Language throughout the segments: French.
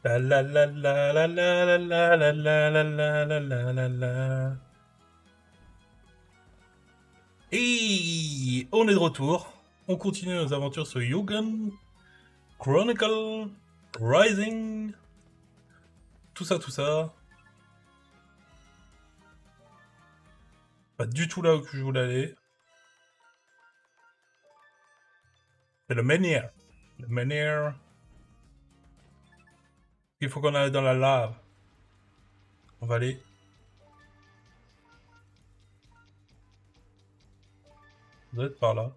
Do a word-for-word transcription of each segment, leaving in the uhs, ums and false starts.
La la la la la la la la la la la la la la la la. Et on est de retour. On continue nos aventures sur Yugen, Chronicle, Rising, tout ça, tout ça. Pas du tout là où je voulais aller. C'est le menhir. Le menhir. Il faut qu'on aille dans la lave. On va aller. On doit être par là.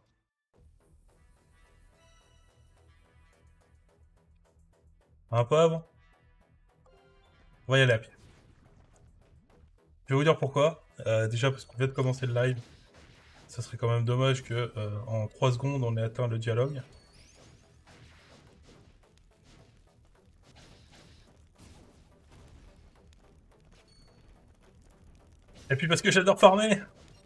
Un peu avant. On va y aller à pied. Je vais vous dire pourquoi. Euh, déjà parce qu'on vient de commencer le live. Ça serait quand même dommage que euh, en trois secondes on ait atteint le dialogue. Et puis parce que j'adore farmer.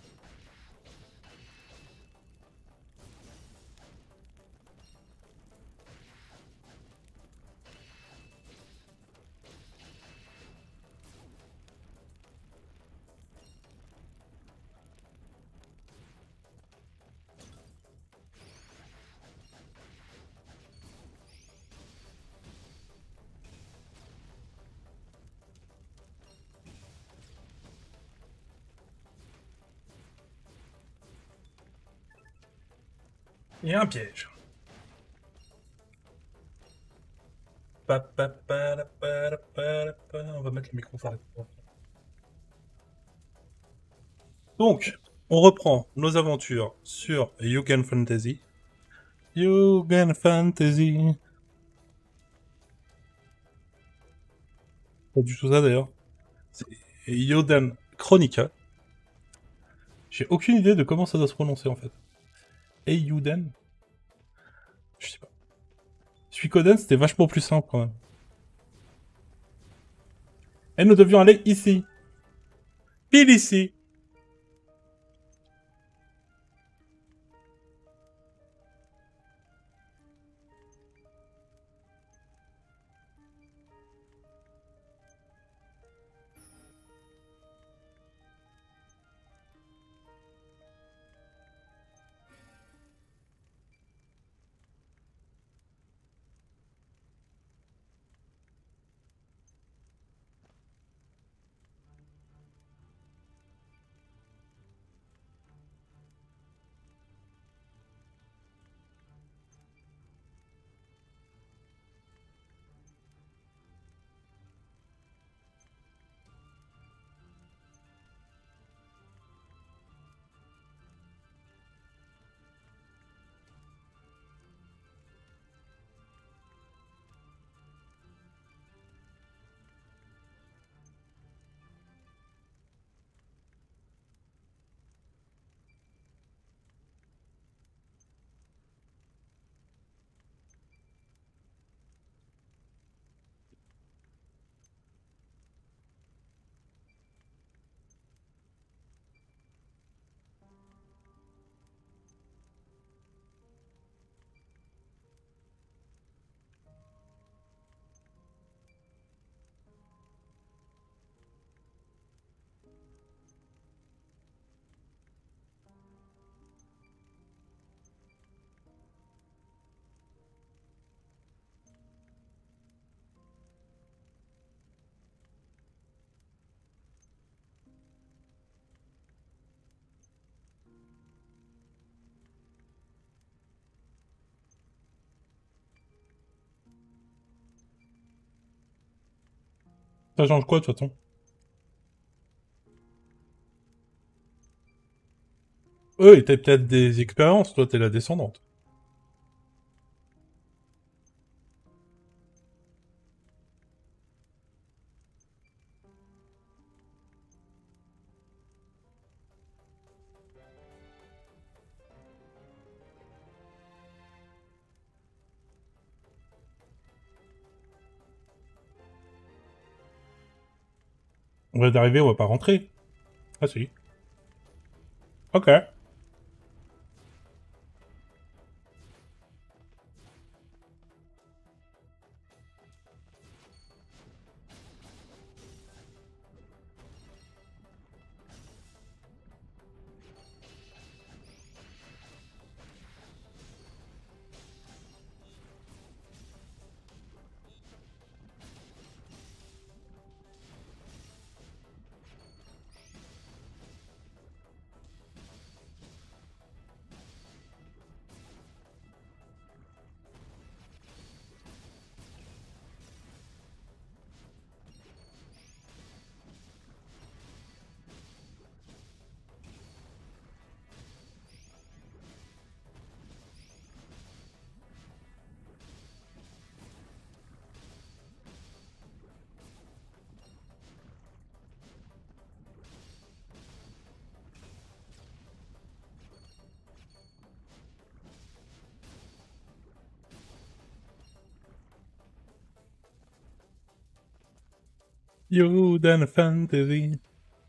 Il y a un piège. Pa, pa, pa, la, pa, la, pa, la, pa. On va mettre le micro fort. Donc, on reprend nos aventures sur Yugen Fantasy. Yugen Fantasy. Pas du tout ça d'ailleurs. C'est Yoden Chronica. J'ai aucune idée de comment ça doit se prononcer en fait. Eiyuden. Je sais pas. Suikoden c'était vachement plus simple quand même. Et nous devions aller ici. Pile ici. Ça change quoi de toute façon? Eux, ils t'as peut-être des expériences, toi t'es la descendante. On va d'arriver, on va pas rentrer. Ah si. Ok. Yoden Fantasy.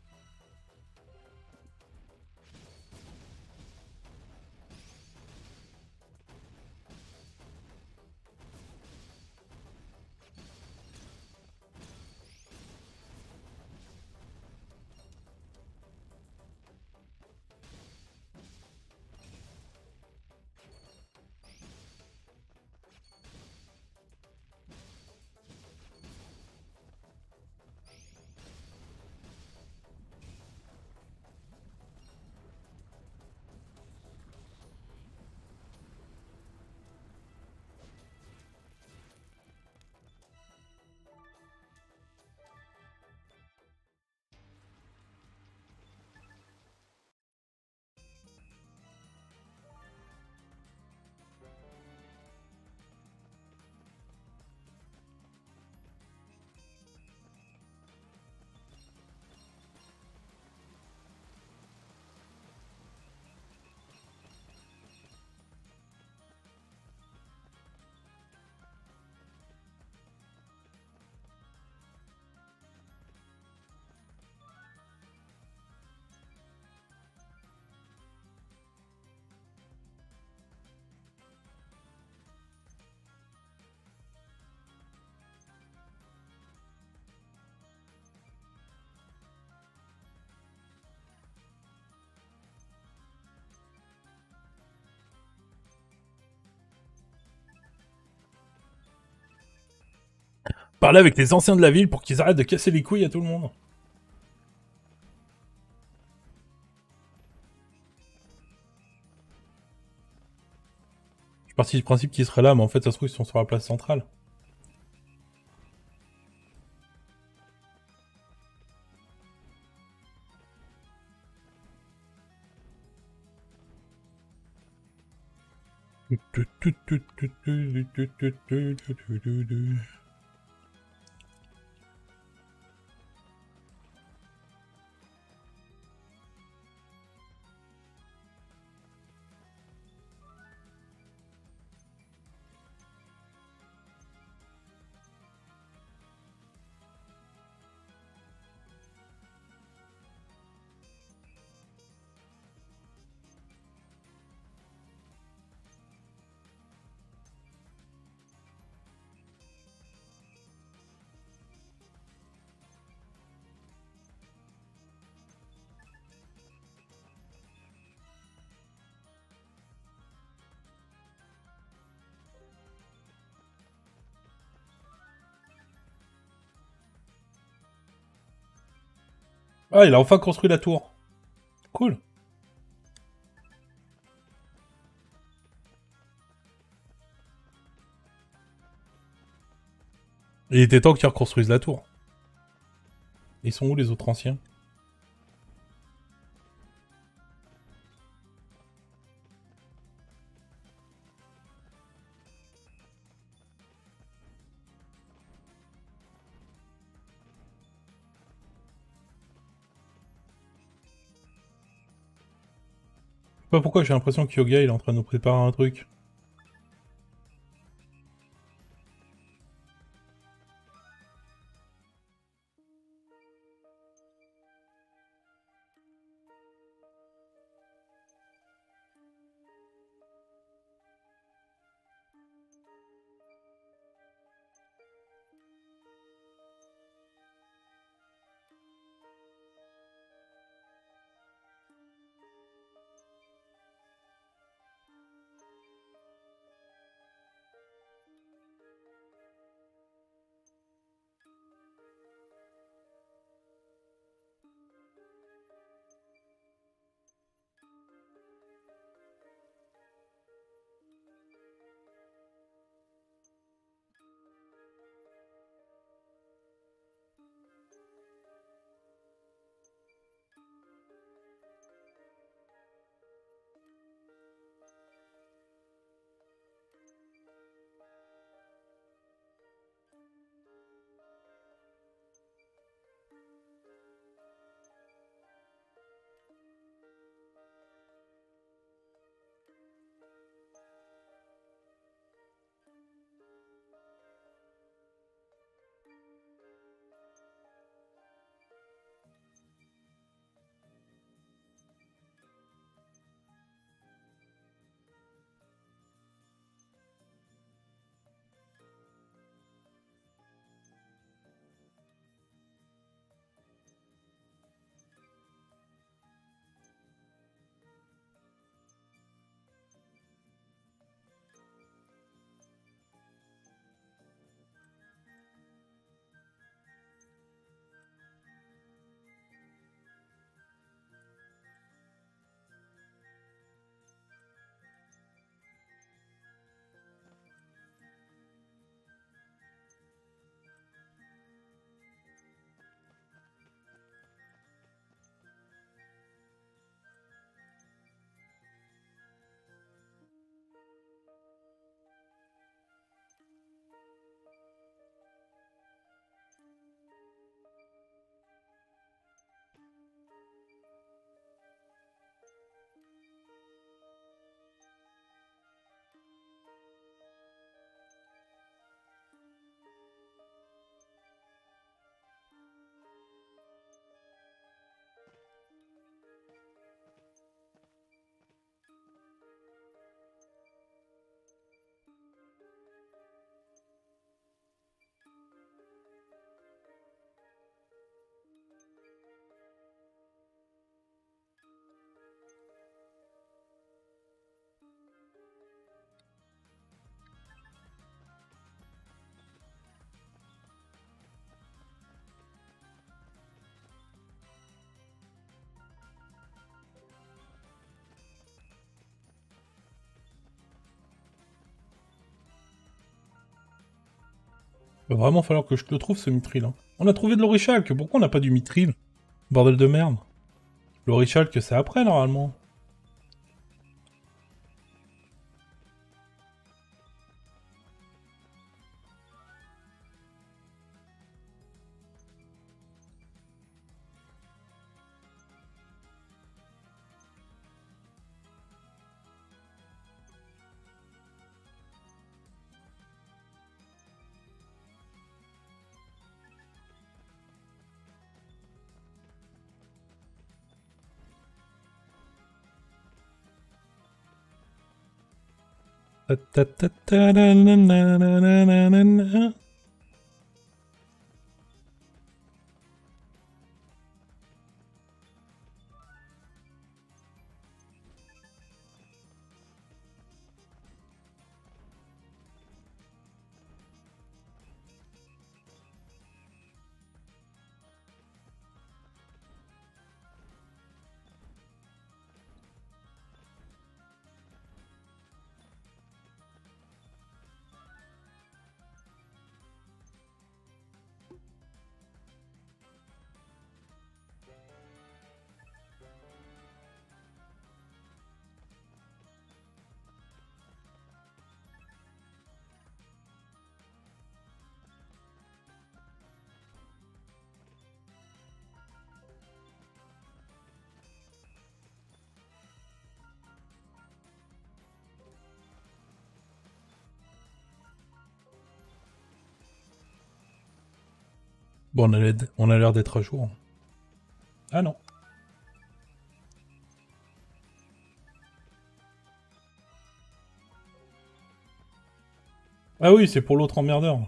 Parlez avec les anciens de la ville pour qu'ils arrêtent de casser les couilles à tout le monde. Je suis parti du principe qu'ils seraient là, mais en fait, ça se trouve, ils sont sur la place centrale. Ah, il a enfin construit la tour. Cool. Il était temps qu'ils reconstruisent la tour. Ils sont où les autres anciens? Je sais pas pourquoi j'ai l'impression que Yoga il est en train de nous préparer un truc. Va vraiment falloir que je te le trouve ce Mithril. Hein. On a trouvé de l'Orichalque, pourquoi on n'a pas du Mithril? Bordel de merde. L'Orichalque c'est après normalement. Ta ta ta ta na na na na na na na. Bon, on a l'air d- on a l'air d'être à jour. Ah non. Ah oui, c'est pour l'autre emmerdeur.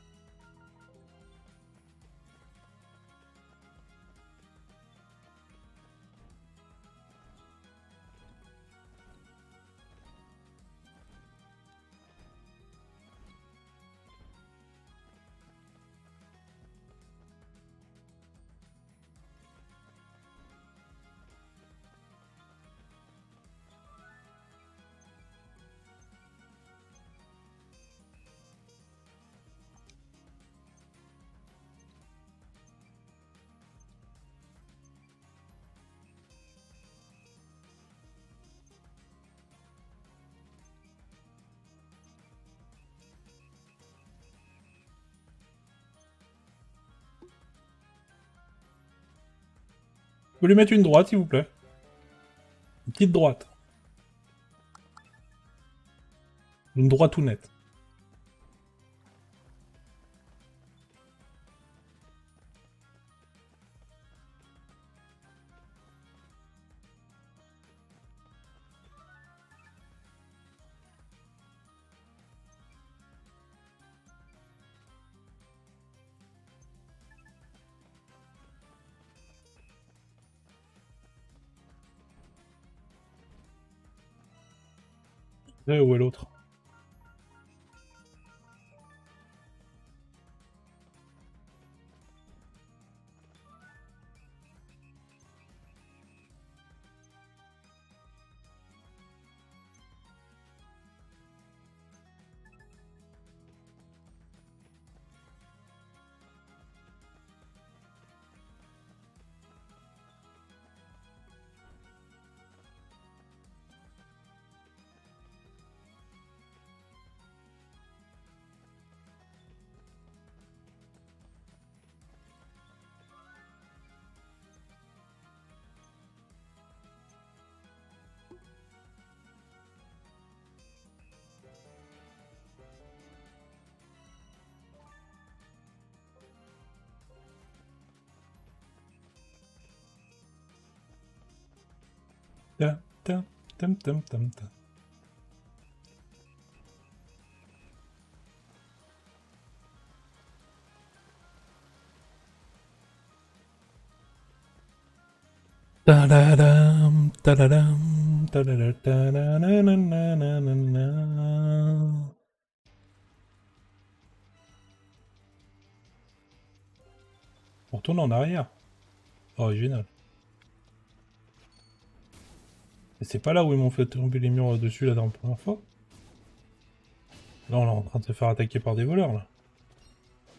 Vous pouvez lui mettre une droite, s'il vous plaît. Une petite droite. Une droite tout nette. Et où est l'autre? Tam, tam, tam, tam, tam, tam. Ta-da-dam, ta-da-dam, ta-da-da, ta-da-na-na-na-na-na-na. On retourne en arrière. Original. Et c'est pas là où ils m'ont fait tomber les murs dessus là dans la première fois. Là on est en train de se faire attaquer par des voleurs là.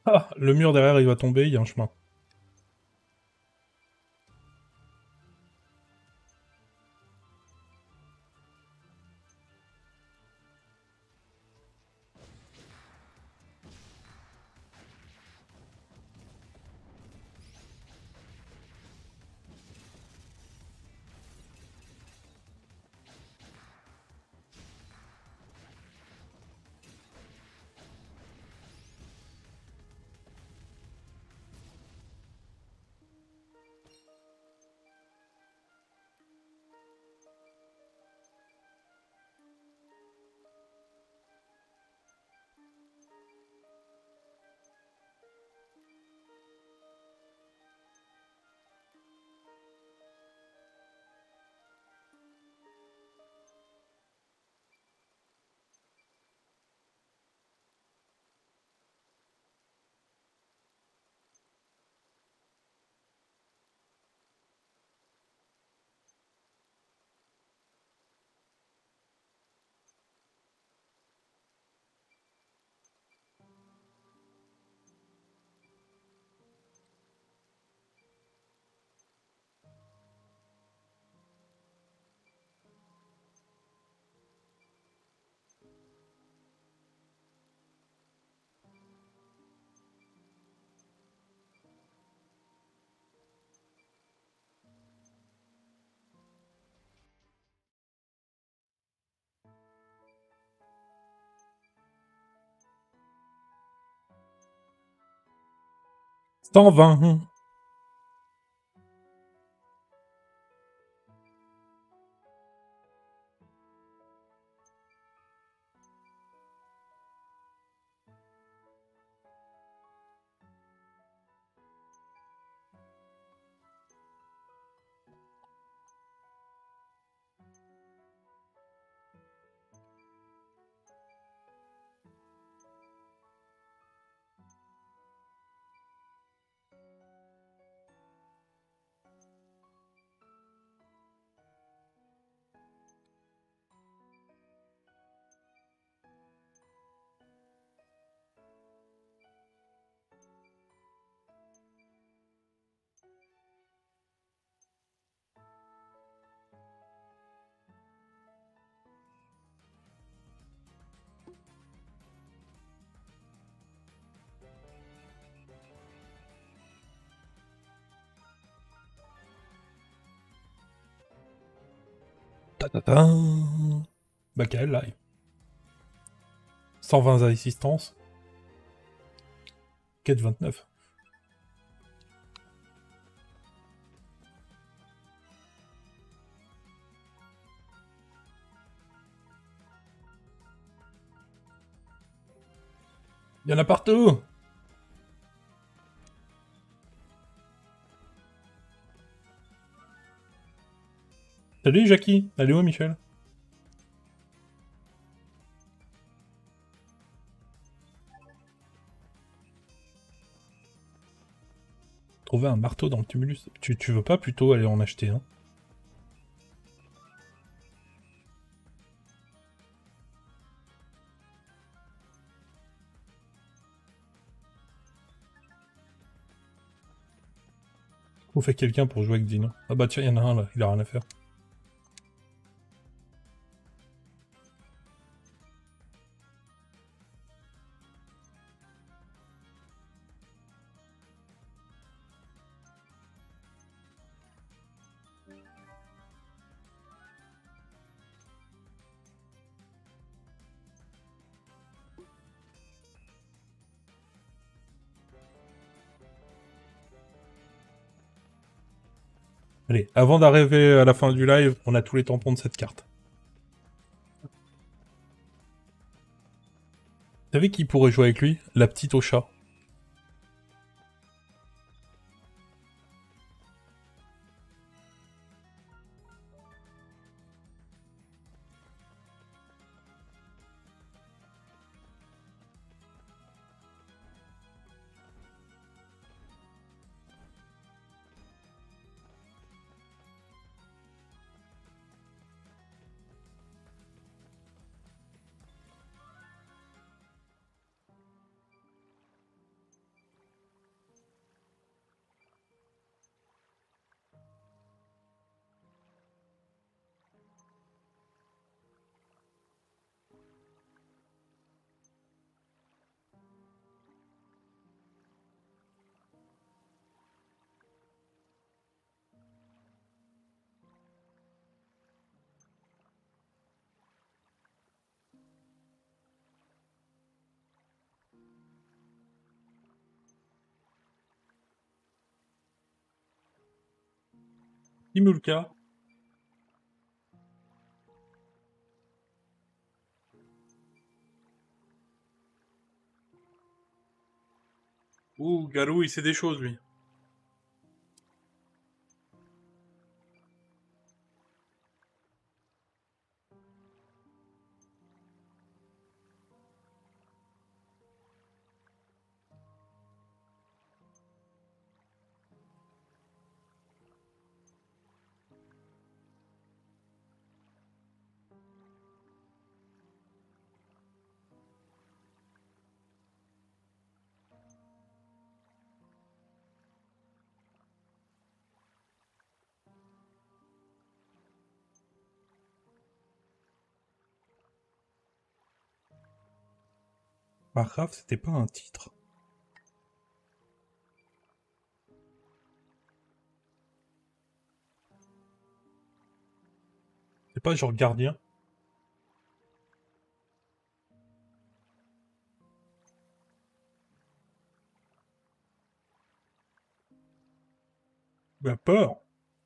Ah, le mur derrière, il va tomber, il y a un chemin. cent vingt. Ta-ta-ta. Bah, quelle live. cent vingt d'assistance. Quête vingt-neuf. Il y en a partout. Salut Jackie. Allez où Michel? Trouver un marteau dans le tumulus. Tu, tu veux pas plutôt aller en acheter un? Faut faire quelqu'un pour jouer avec Dino. Ah bah tiens, il y en a un là, il a rien à faire. Allez, avant d'arriver à la fin du live, on a tous les tampons de cette carte. Vous savez qui pourrait jouer avec lui? La petite au chat. Imulka. Ouh, Galou, il sait des choses, lui. Margrave, c'était pas un titre. C'est pas genre gardien. Ben, peur.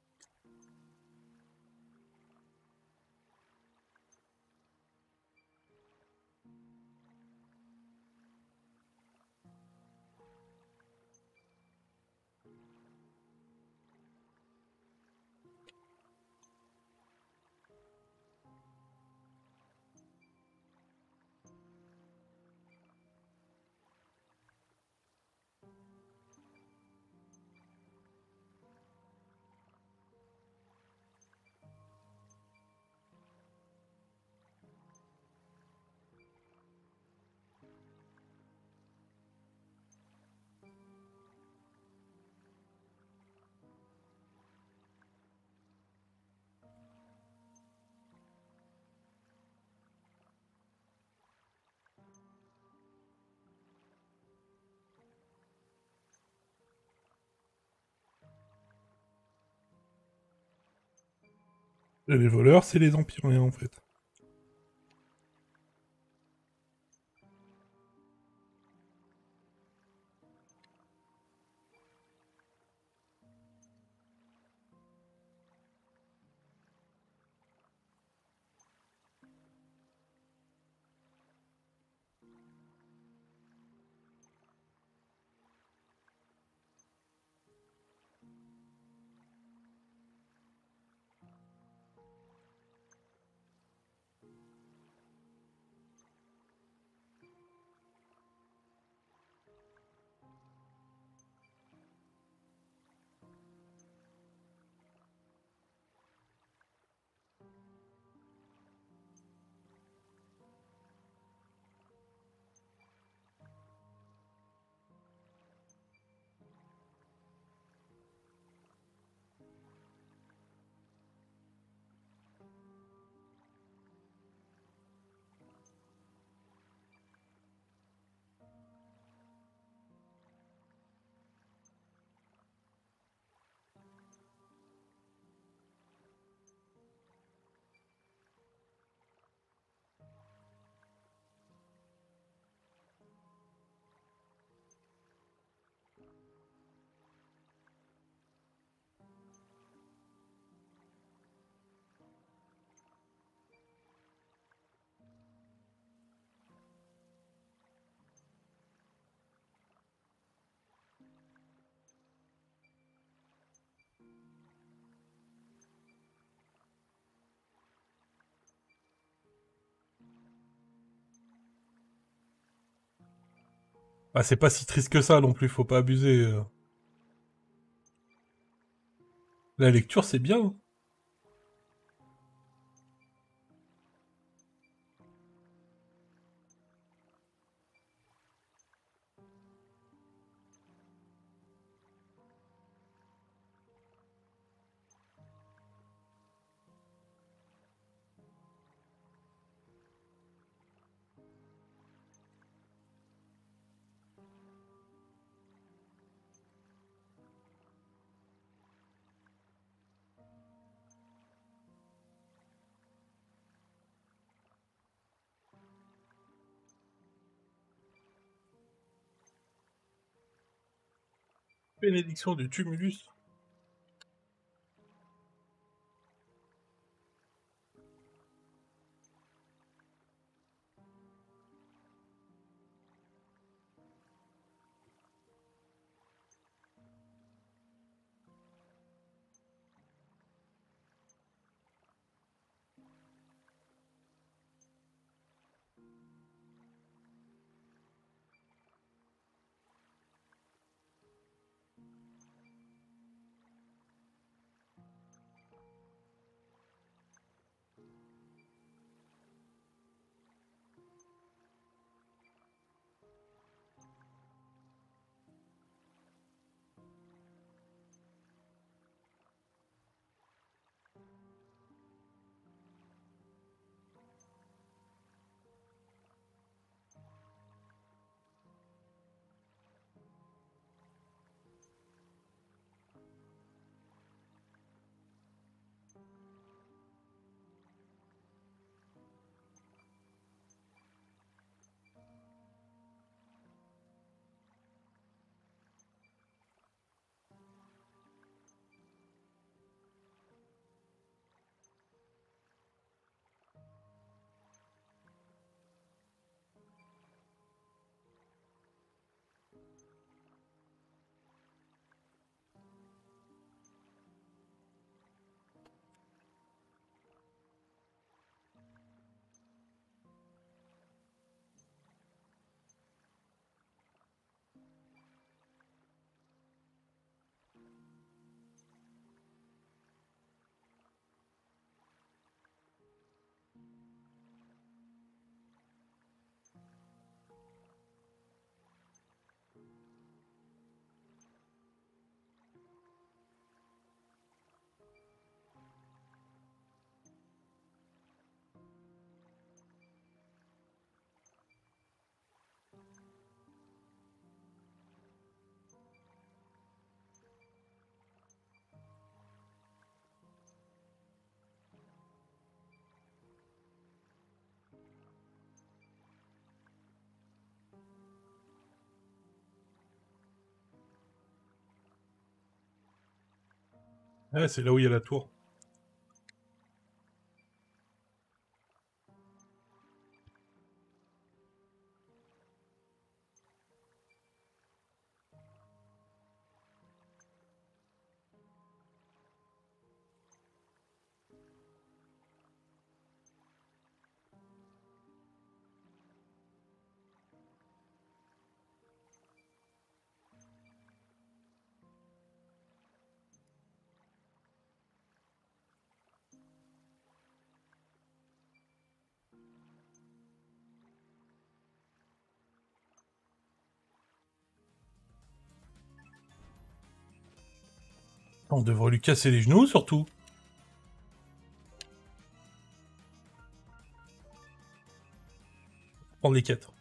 Et les voleurs, c'est les empyréens, en fait. Ah, c'est pas si triste que ça non plus, faut pas abuser. euh. La lecture, c'est bien. Hein. Bénédiction du tumulus. Ouais, c'est là où il y a la tour. On devrait lui casser les genoux, surtout. Prendre les quêtes.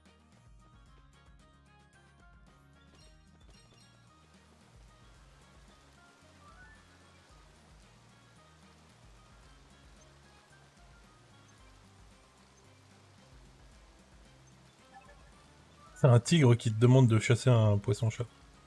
C'est un tigre qui te demande de chasser un poisson-chat.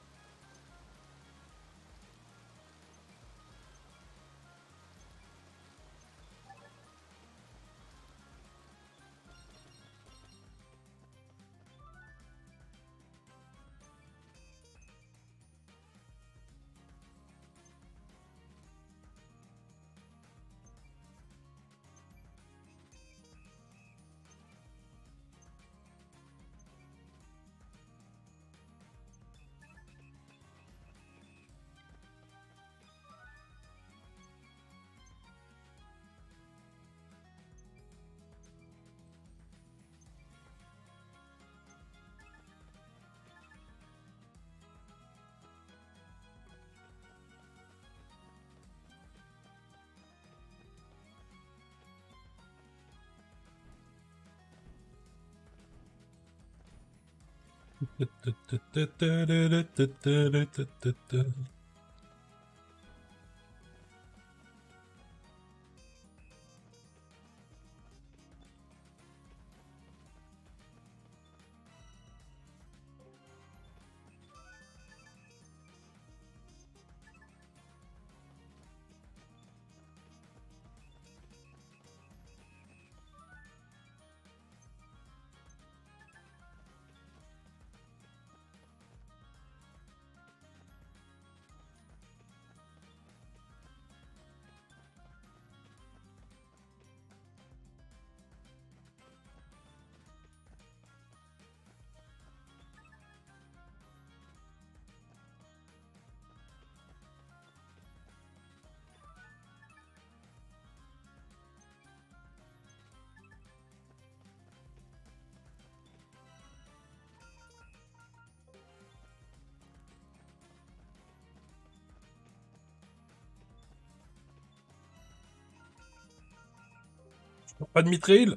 Pas de mithril.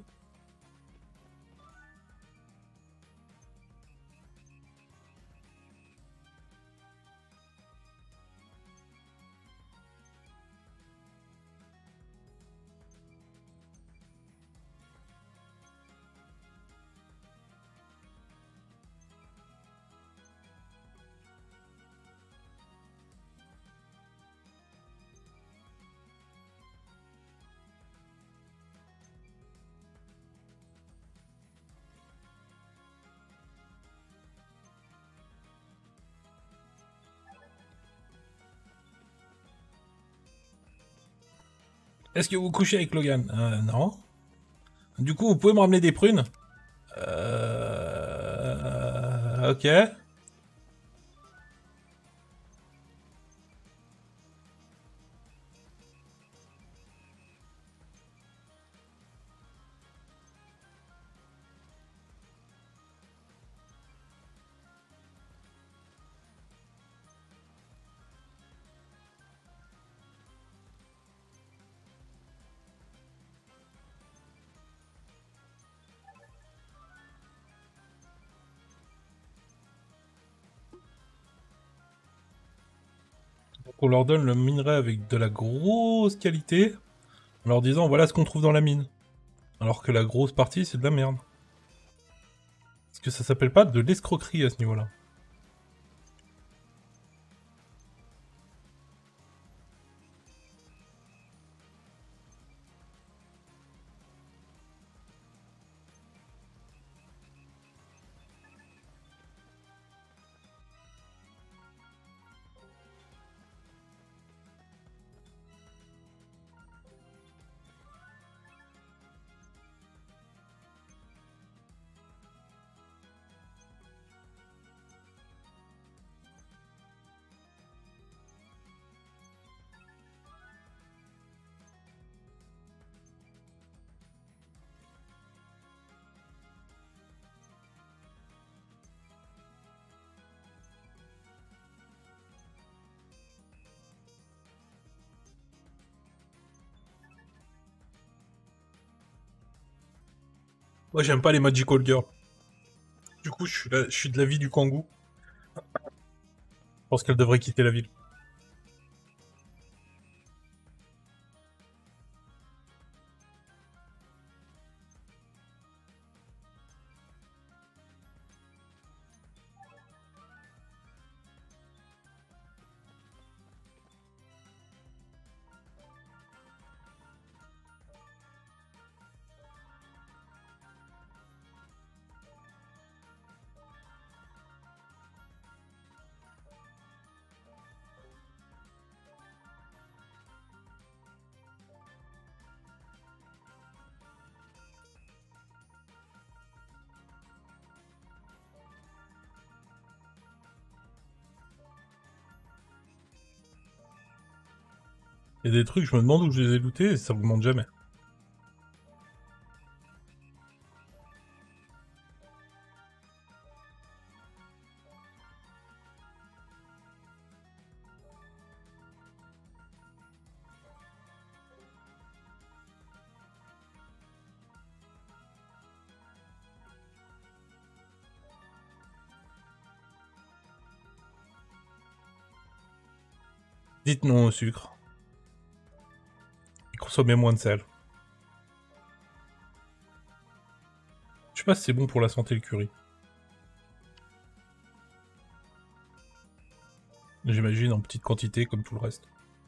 Est-ce que vous couchez avec Logan? Euh, non. Du coup, vous pouvez me ramener des prunes? Euh... Ok. Donc on leur donne le minerai avec de la grosse qualité, en leur disant voilà ce qu'on trouve dans la mine. Alors que la grosse partie, c'est de la merde. Est-ce que ça s'appelle pas de l'escroquerie à ce niveau-là? Moi, j'aime pas les Magical Girls. Du coup, je suis, là, je suis de l'avis du Kangoo. Je pense qu'elle devrait quitter la ville. Il y a des trucs, je me demande où je les ai lootés et ça augmente jamais. Dites non au sucre. Et consommez moins de sel. Je sais pas si c'est bon pour la santé le curry. J'imagine en petite quantité comme tout le reste.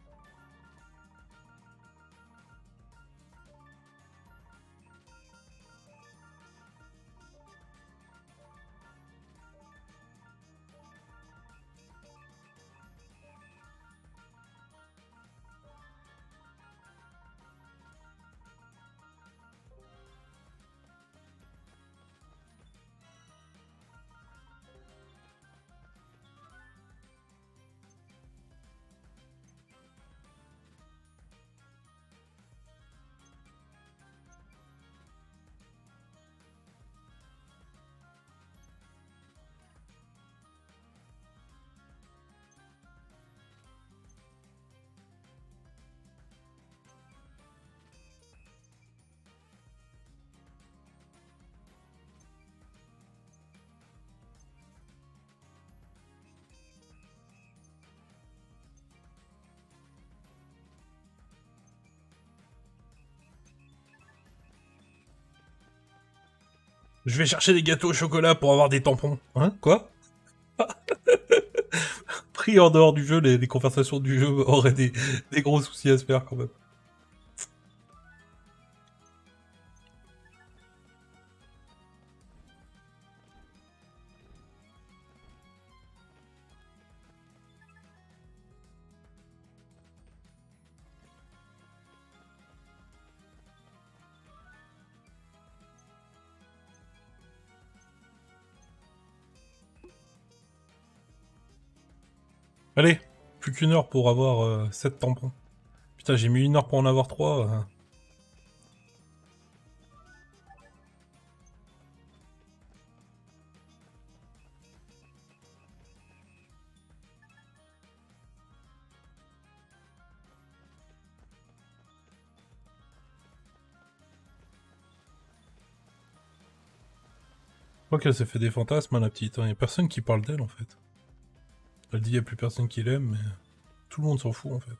Je vais chercher des gâteaux au chocolat pour avoir des tampons. Hein? Quoi? Pris en dehors du jeu, les, les conversations du jeu auraient des, des gros soucis à se faire quand même. Allez, plus qu'une heure pour avoir euh, sept tampons. Putain, j'ai mis une heure pour en avoir trois. Euh. Je crois qu'elle s'est fait des fantasmes, hein, la petite. Il y a personne qui parle d'elle, en fait. Elle dit qu'il n'y a plus personne qui l'aime, mais tout le monde s'en fout, en fait.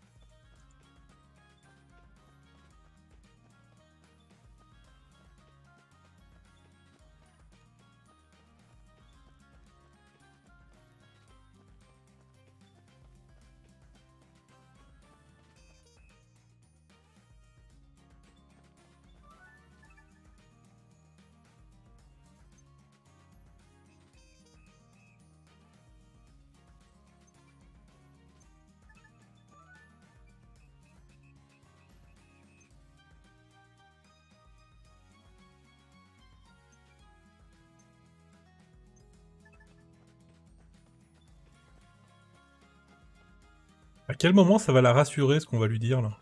À quel moment ça va la rassurer, ce qu'on va lui dire, là?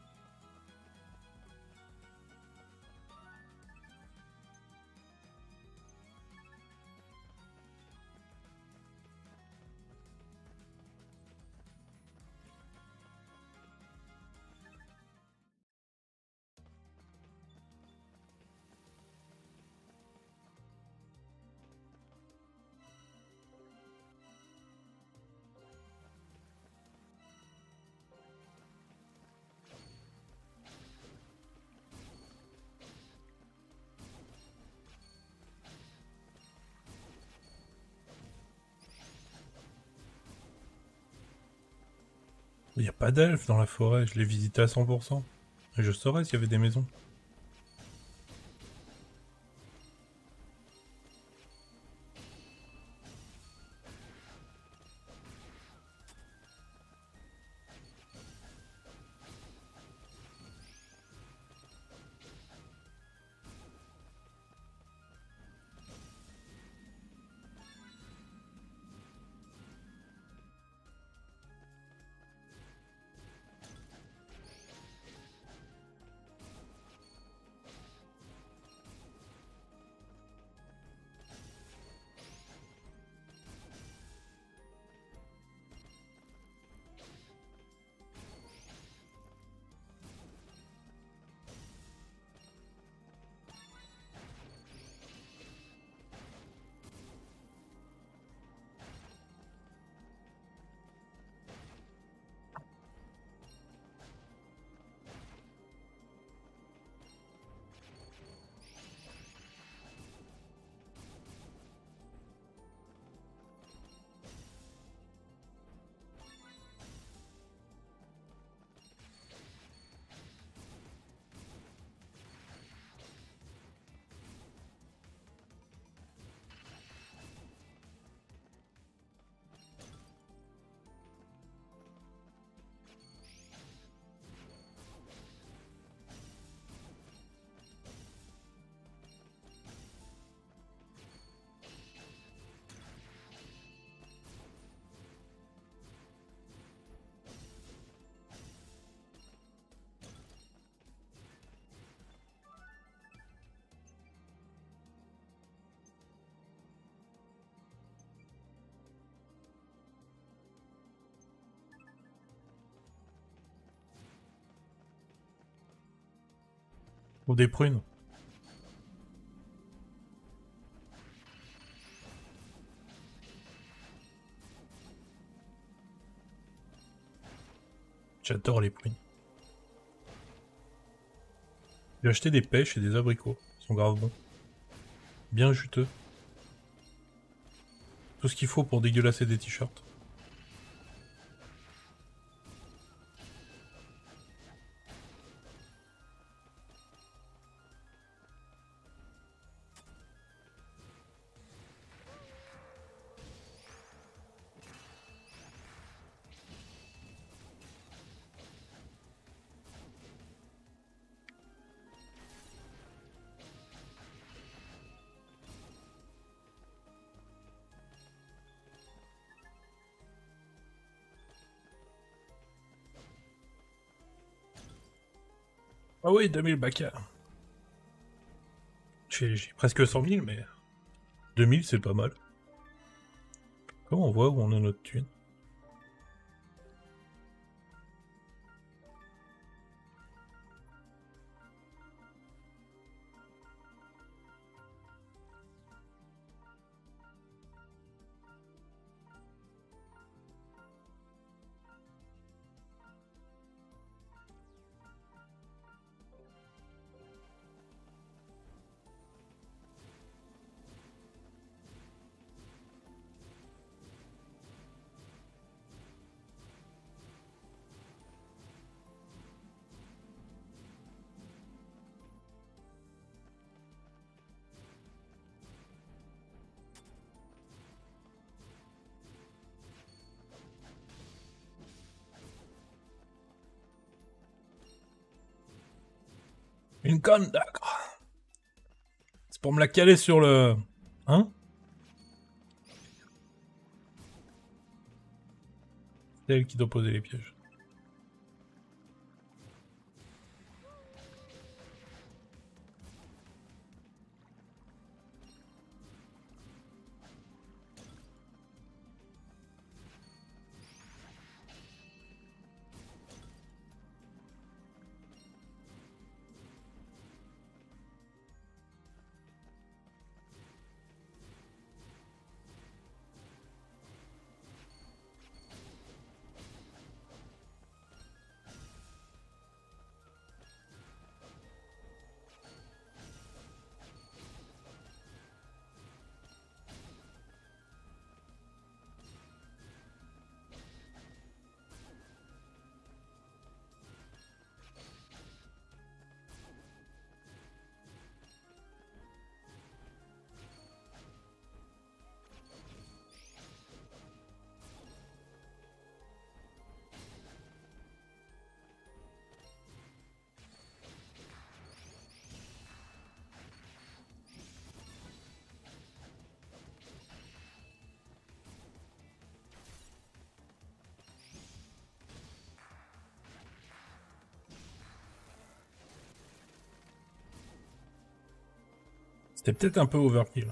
Il n'y a pas d'elfes dans la forêt, je l'ai visité à cent pour cent. Et je saurais s'il y avait des maisons. Ou des prunes. J'adore les prunes. J'ai acheté des pêches et des abricots. Ils sont grave bons. Bien juteux. Tout ce qu'il faut pour dégueulasser des t-shirts. Ah oui, deux mille baka. J'ai presque cent mille, mais deux mille c'est pas mal. Comment on voit où on a notre thune? Une conne, d'accord. C'est pour me la caler sur le... Hein? C'est elle qui doit poser les pièges. C'était peut-être un peu overkill.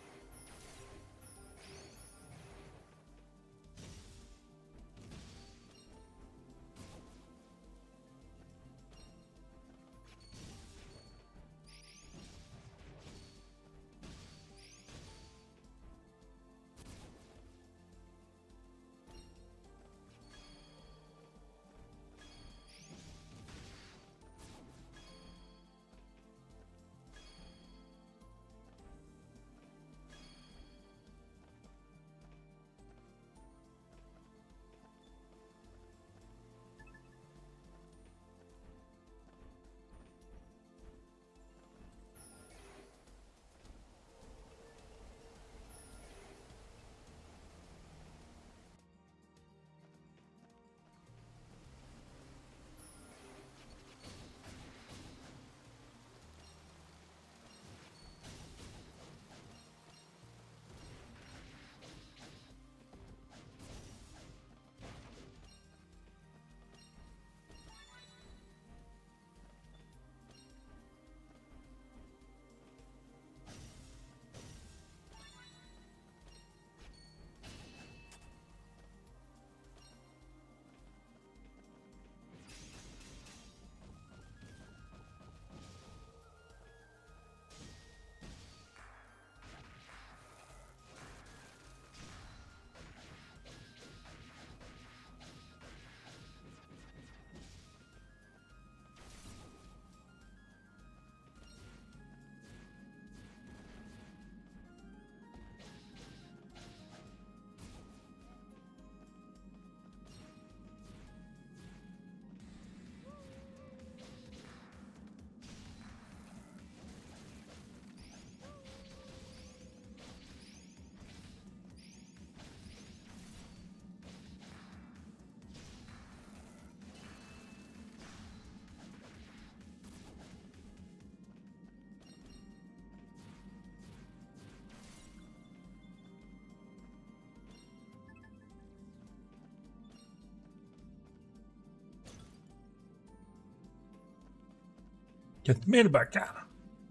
quatre mille bâcards.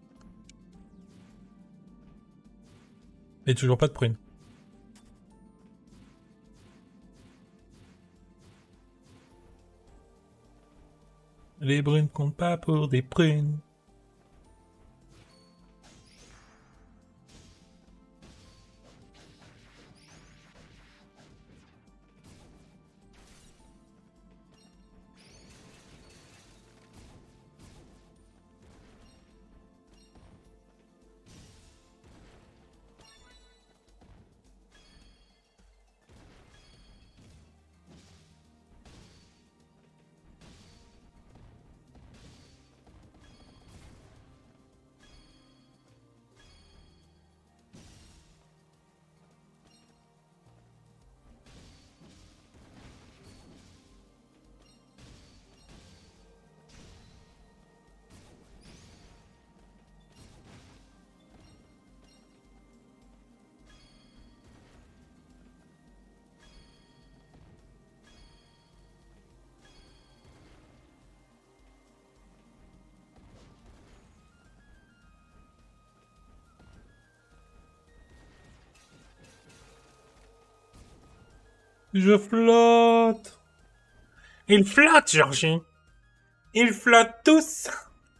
Et toujours pas de prune. Les brunes comptent pas pour des prunes. Je flotte. Ils flottent, Georgie. Ils flottent tous.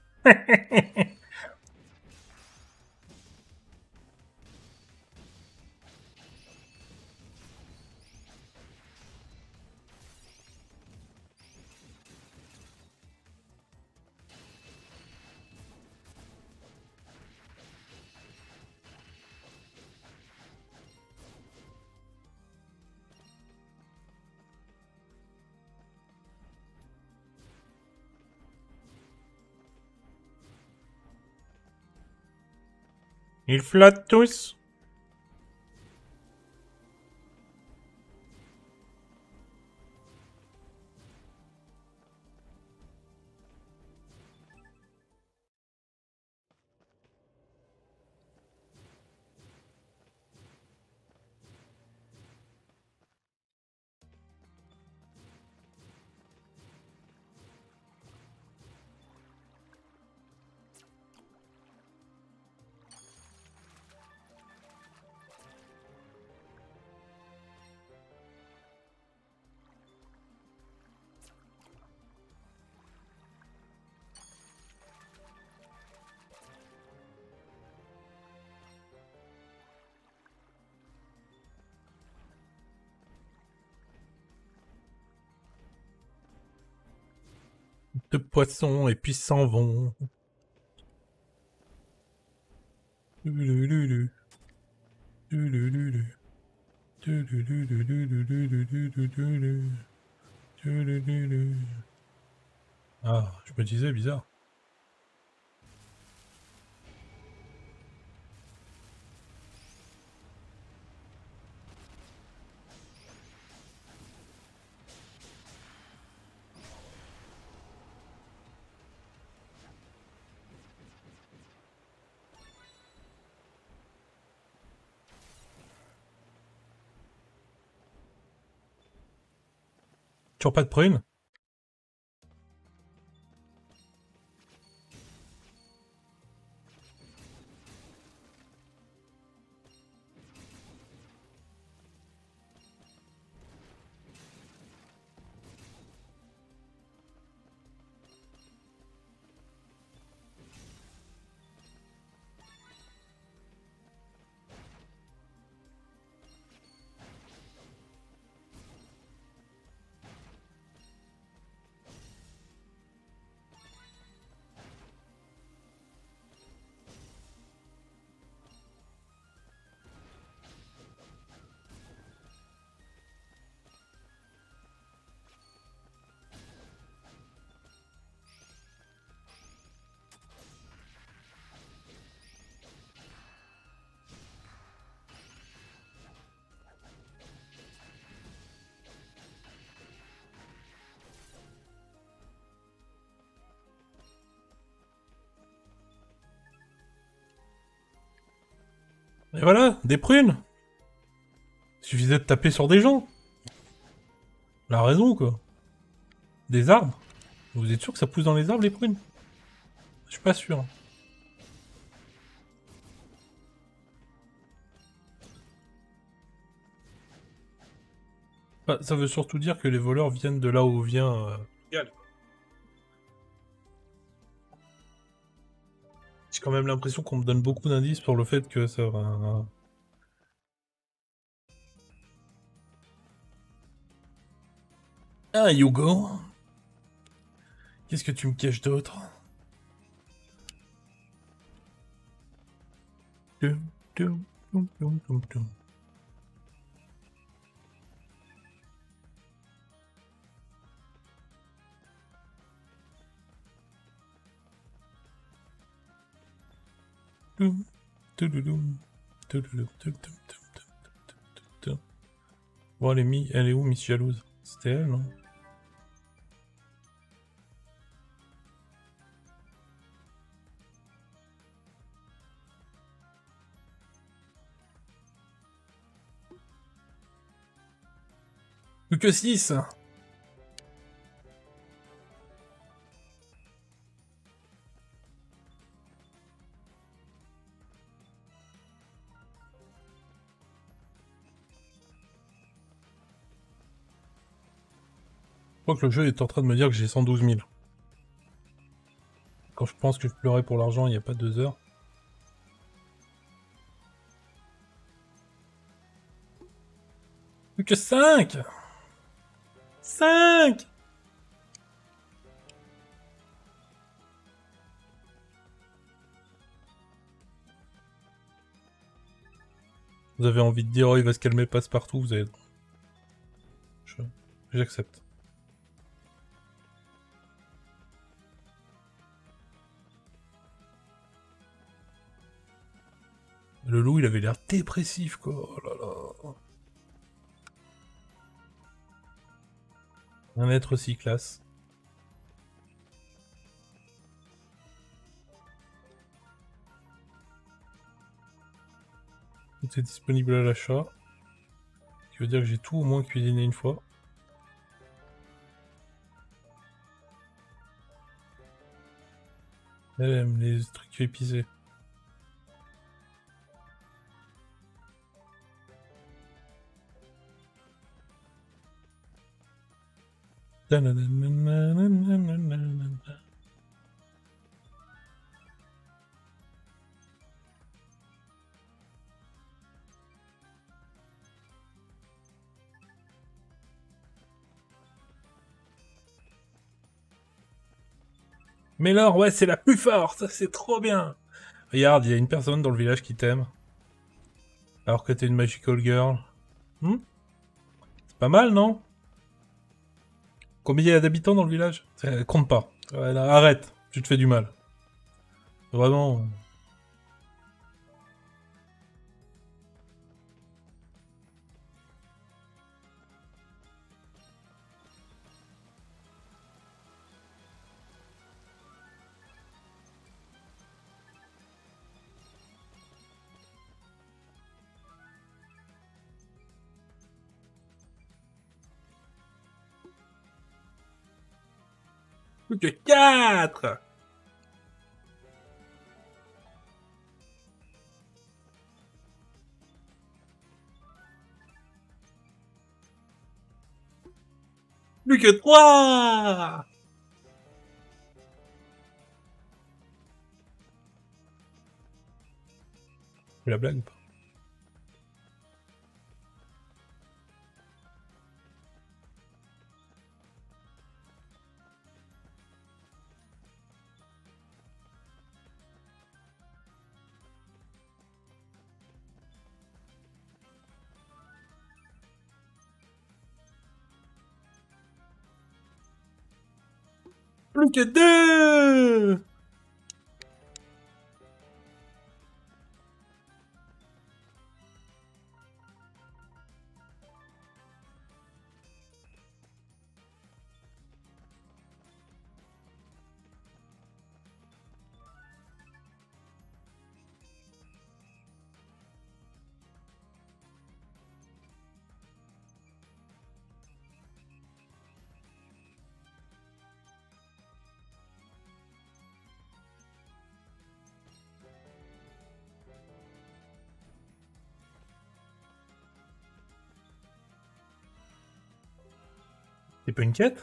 Ils flottent tous. de poissons et puis s'en vont. Lulululu. Lulululu. Lulululu. Lulululu. Ah, je me disais bizarre. Toujours pas de prune? Et voilà, des prunes. Il suffisait de taper sur des gens. La raison, quoi. Des arbres. Vous êtes sûr que ça pousse dans les arbres, les prunes? Je suis pas sûr. Bah, ça veut surtout dire que les voleurs viennent de là où vient... Euh... J'ai quand même l'impression qu'on me donne beaucoup d'indices sur le fait que ça va... Ah, Hugo. Qu'est-ce que tu me caches d'autre? Tum, tum, tum, tum, tum, tum. Tum, toulouloum, toulouloum, tum, tum, tum, tum, tum, tum, tum. Bon, elle est, mi... elle est où, Miss Jalouse? C'était elle, non? Plus que six. Je crois que le jeu est en train de me dire que j'ai cent douze mille. Quand je pense que je pleurais pour l'argent il n'y a pas deux heures. Plus que cinq. cinq. Vous avez envie de dire, oh, il va se calmer passe-partout, vous avez... Je... J'accepte. Le loup, il avait l'air dépressif, quoi. Oh là là. Un être si classe. Tout est disponible à l'achat. Ce qui veut dire que j'ai tout au moins cuisiné une fois. Elle aime les trucs épicés. Mais Laure, ouais, c'est la plus forte, ça c'est trop bien. Regarde, il y a une personne dans le village qui t'aime. Alors que t'es une magical girl. Hmm, c'est pas mal, non? Combien il y a d'habitants dans le village? Ça compte pas. Ouais, là, arrête, tu te fais du mal. Vraiment. Plus que quatre. Plus que trois. C'est la blague ou pas? Plus que deux. C'est pas une quête?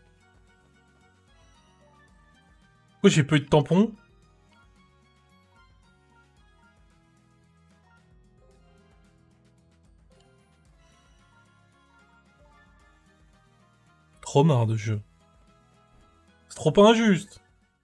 Pourquoi j'ai pas eu de tampon? Trop marre de ce jeu. C'est trop injuste.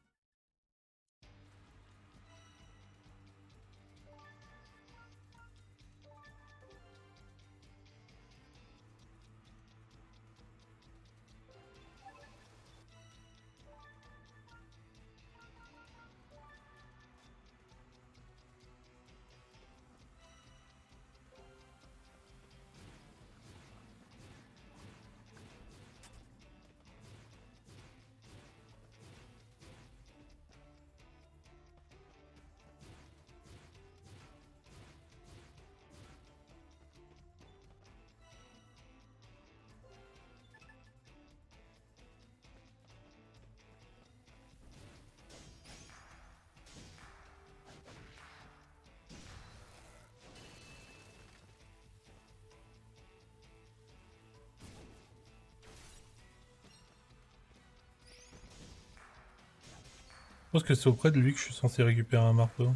Je pense que c'est auprès de lui que je suis censé récupérer un marteau.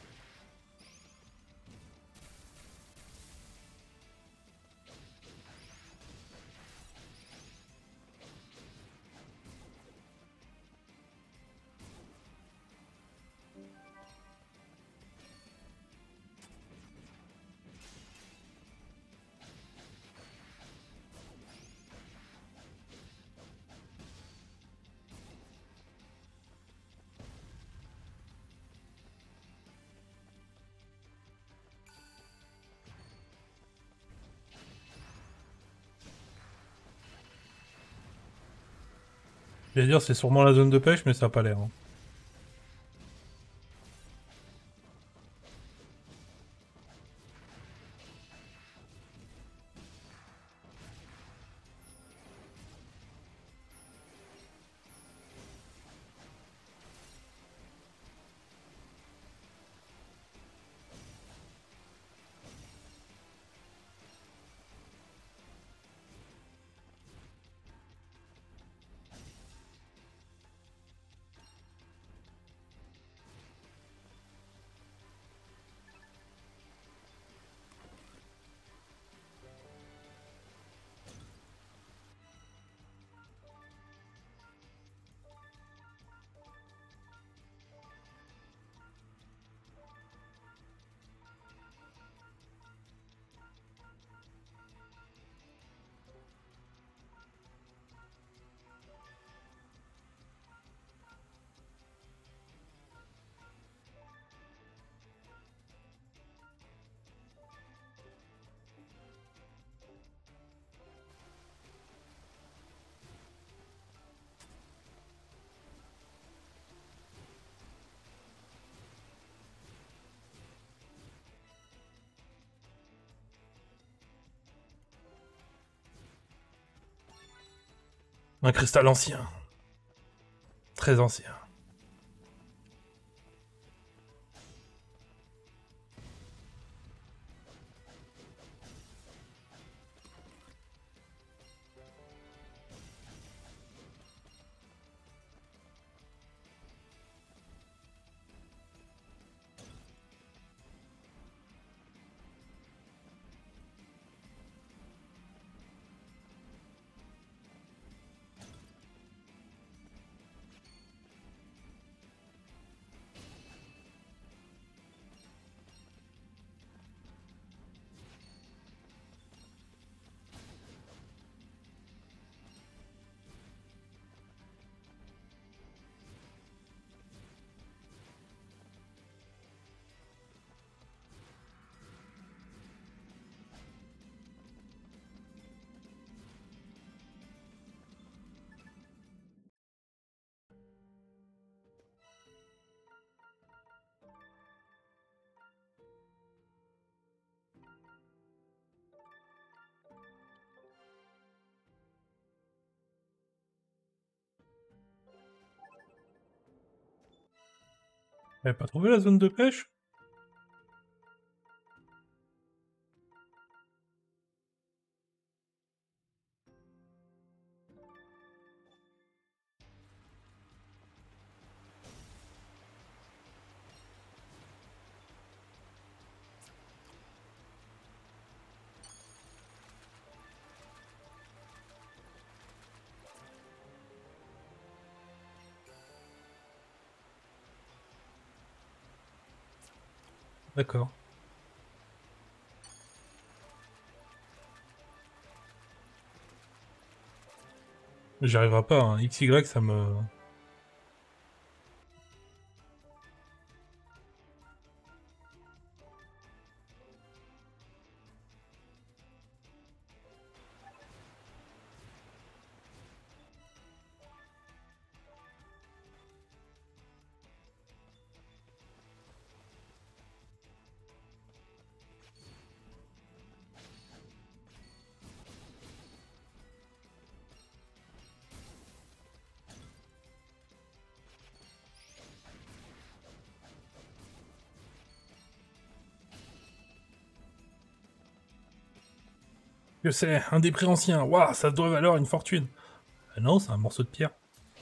J'allais dire, c'est sûrement la zone de pêche, mais ça a pas l'air. Hein. Un cristal ancien. Très ancien. T'avais pas trouvé la zone de pêche? D'accord. J'y arriverai pas, hein. X Y, ça me... Que c'est un des prix anciens. Waouh, ça doit valoir une fortune. Ah non, c'est un morceau de pierre.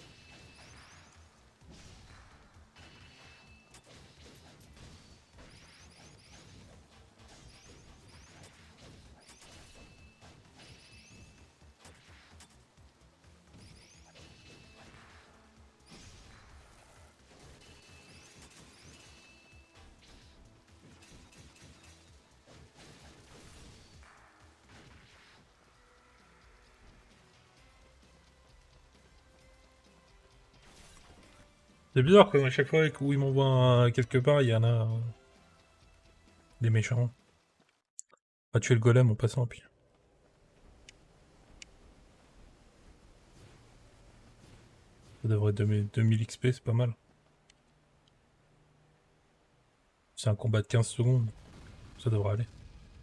C'est bizarre quand à chaque fois où ils m'envoient quelque part, il y en a euh, des méchants. On va tuer le golem en passant, puis... Ça devrait être deux mille deux mille X P, c'est pas mal. C'est un combat de quinze secondes. Ça devrait aller.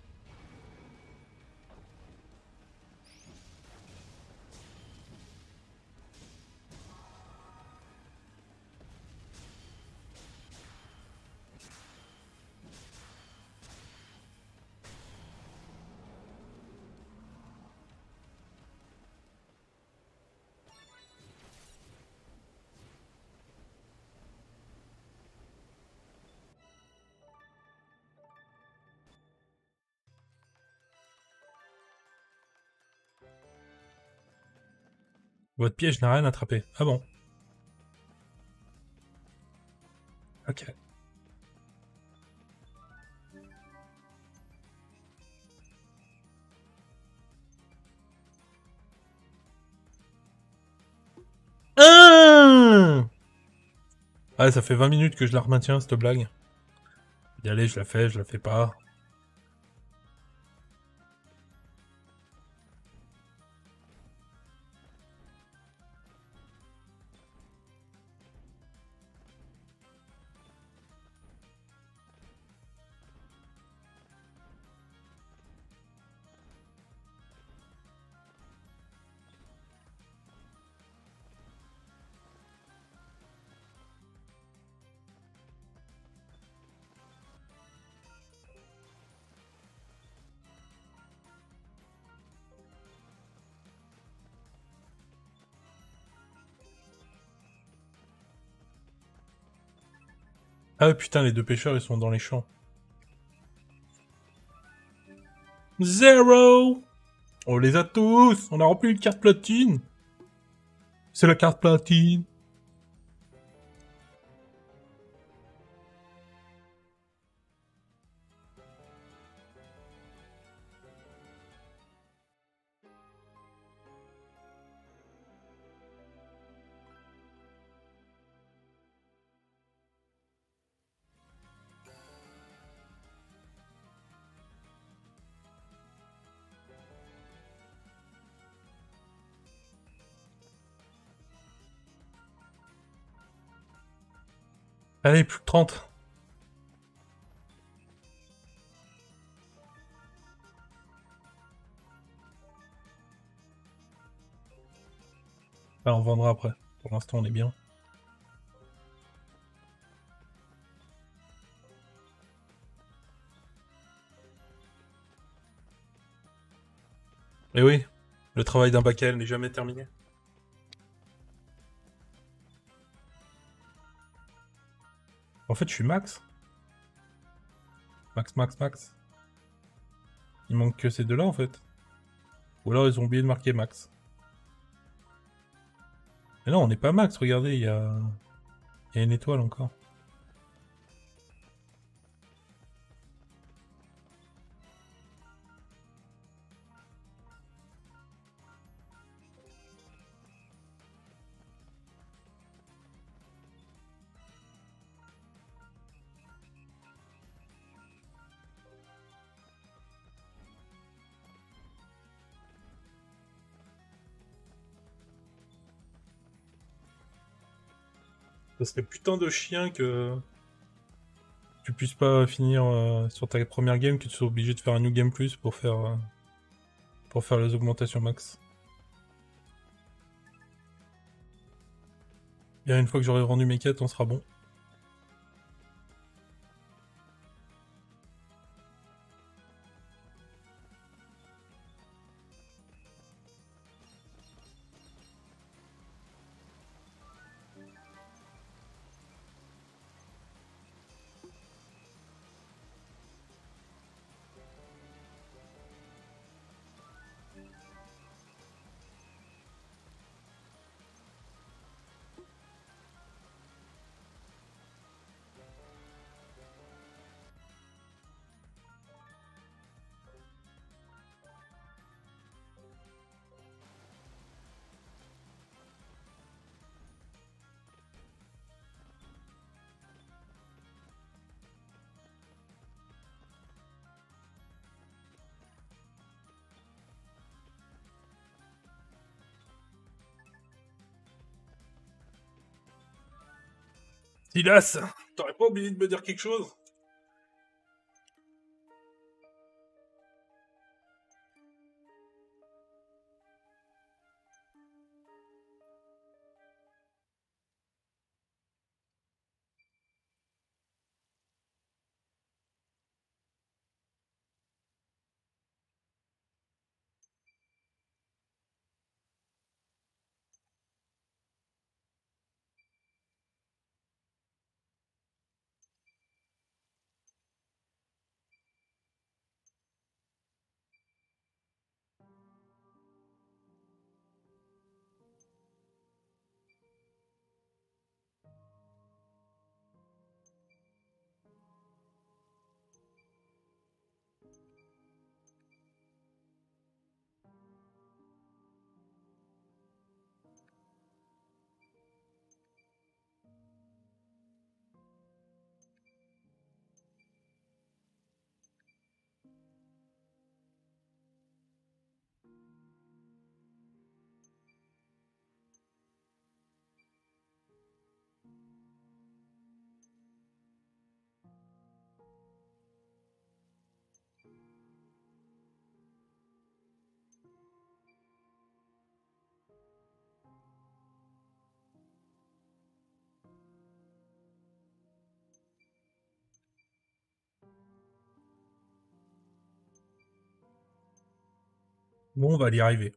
Votre piège n'a rien attrapé. Ah bon? Ok. Ah, ah, ça fait vingt minutes que je la remaintiens, cette blague. Y aller, je la fais, je la fais pas. Ah putain, les deux pêcheurs, ils sont dans les champs. Zéro! On les a tous! On a rempli une carte platine! C'est la carte platine! Allez, plus que trente. Ah, on vendra après. Pour l'instant, on est bien. Mais oui, le travail d'un bac L n'est jamais terminé. En fait, je suis max. Max, max, max. Il manque que ces deux-là, en fait. Ou alors, ils ont oublié de marquer max. Mais non, on n'est pas max, regardez, il y a... Il y a une étoile encore. Ça serait putain de chien que... tu puisses pas finir euh, sur ta première game, que tu sois obligé de faire un new game plus pour faire... Euh, pour faire les augmentations max. Bien, une fois que j'aurai rendu mes quêtes, on sera bon. Silas, t'aurais pas oublié de me dire quelque chose? Bon, on va y arriver.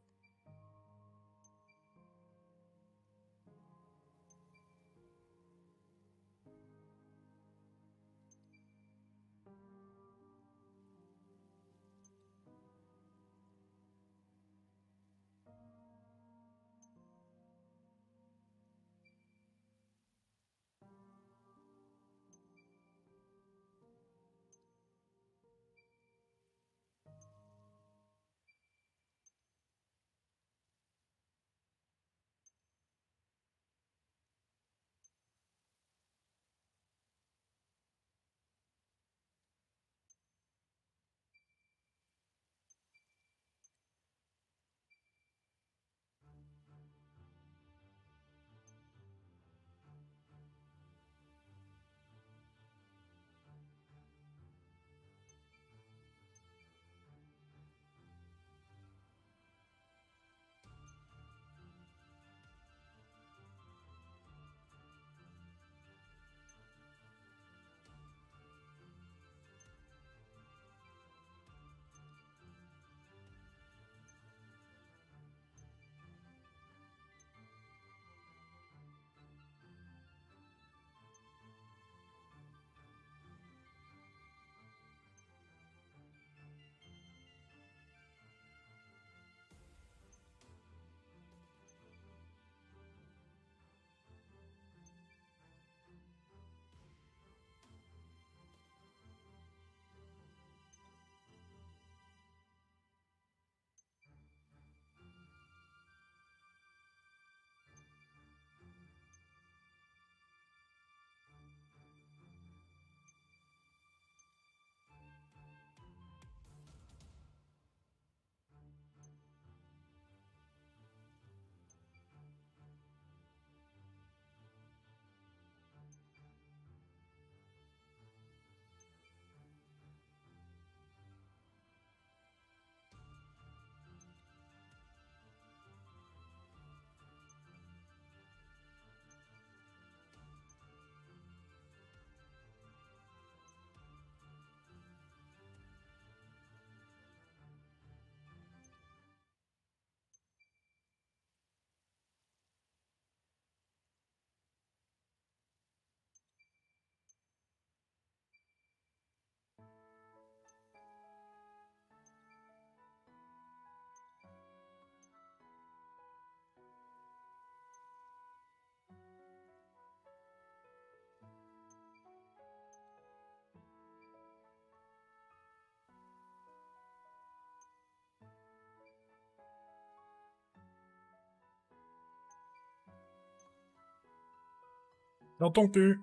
J'entends-tu?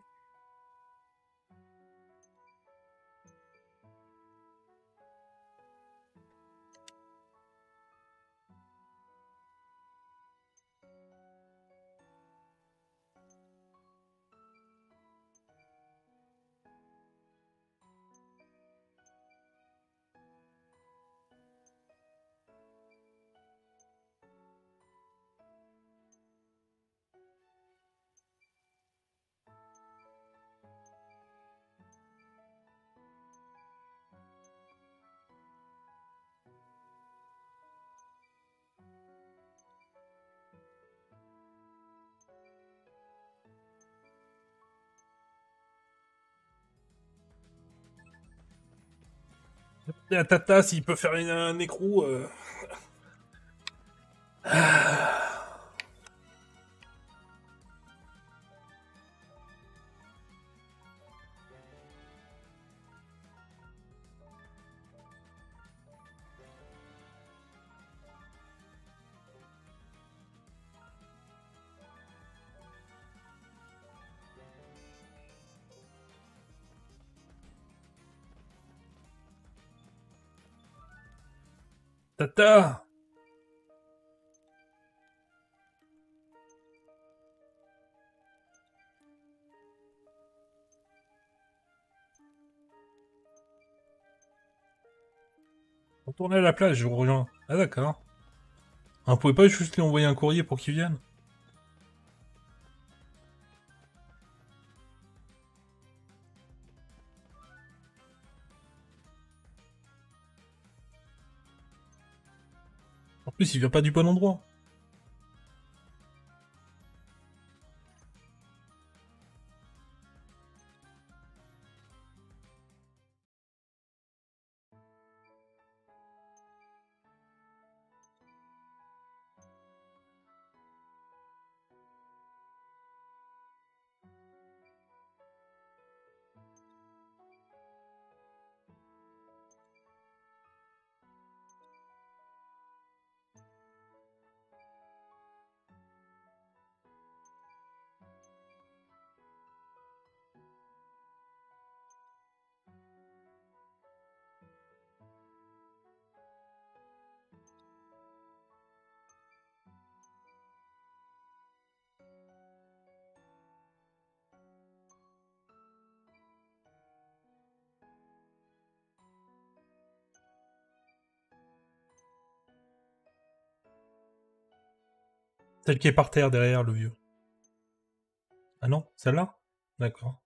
Et à Tata, s'il peut faire une- un écrou... Euh... Tata! Retournez à la plage, je vous rejoins. Ah d'accord. On pouvait pas juste lui envoyer un courrier pour qu'il vienne? En plus, il vient pas du bon endroit. Celle qui est par terre derrière le vieux. Ah non, celle-là? D'accord.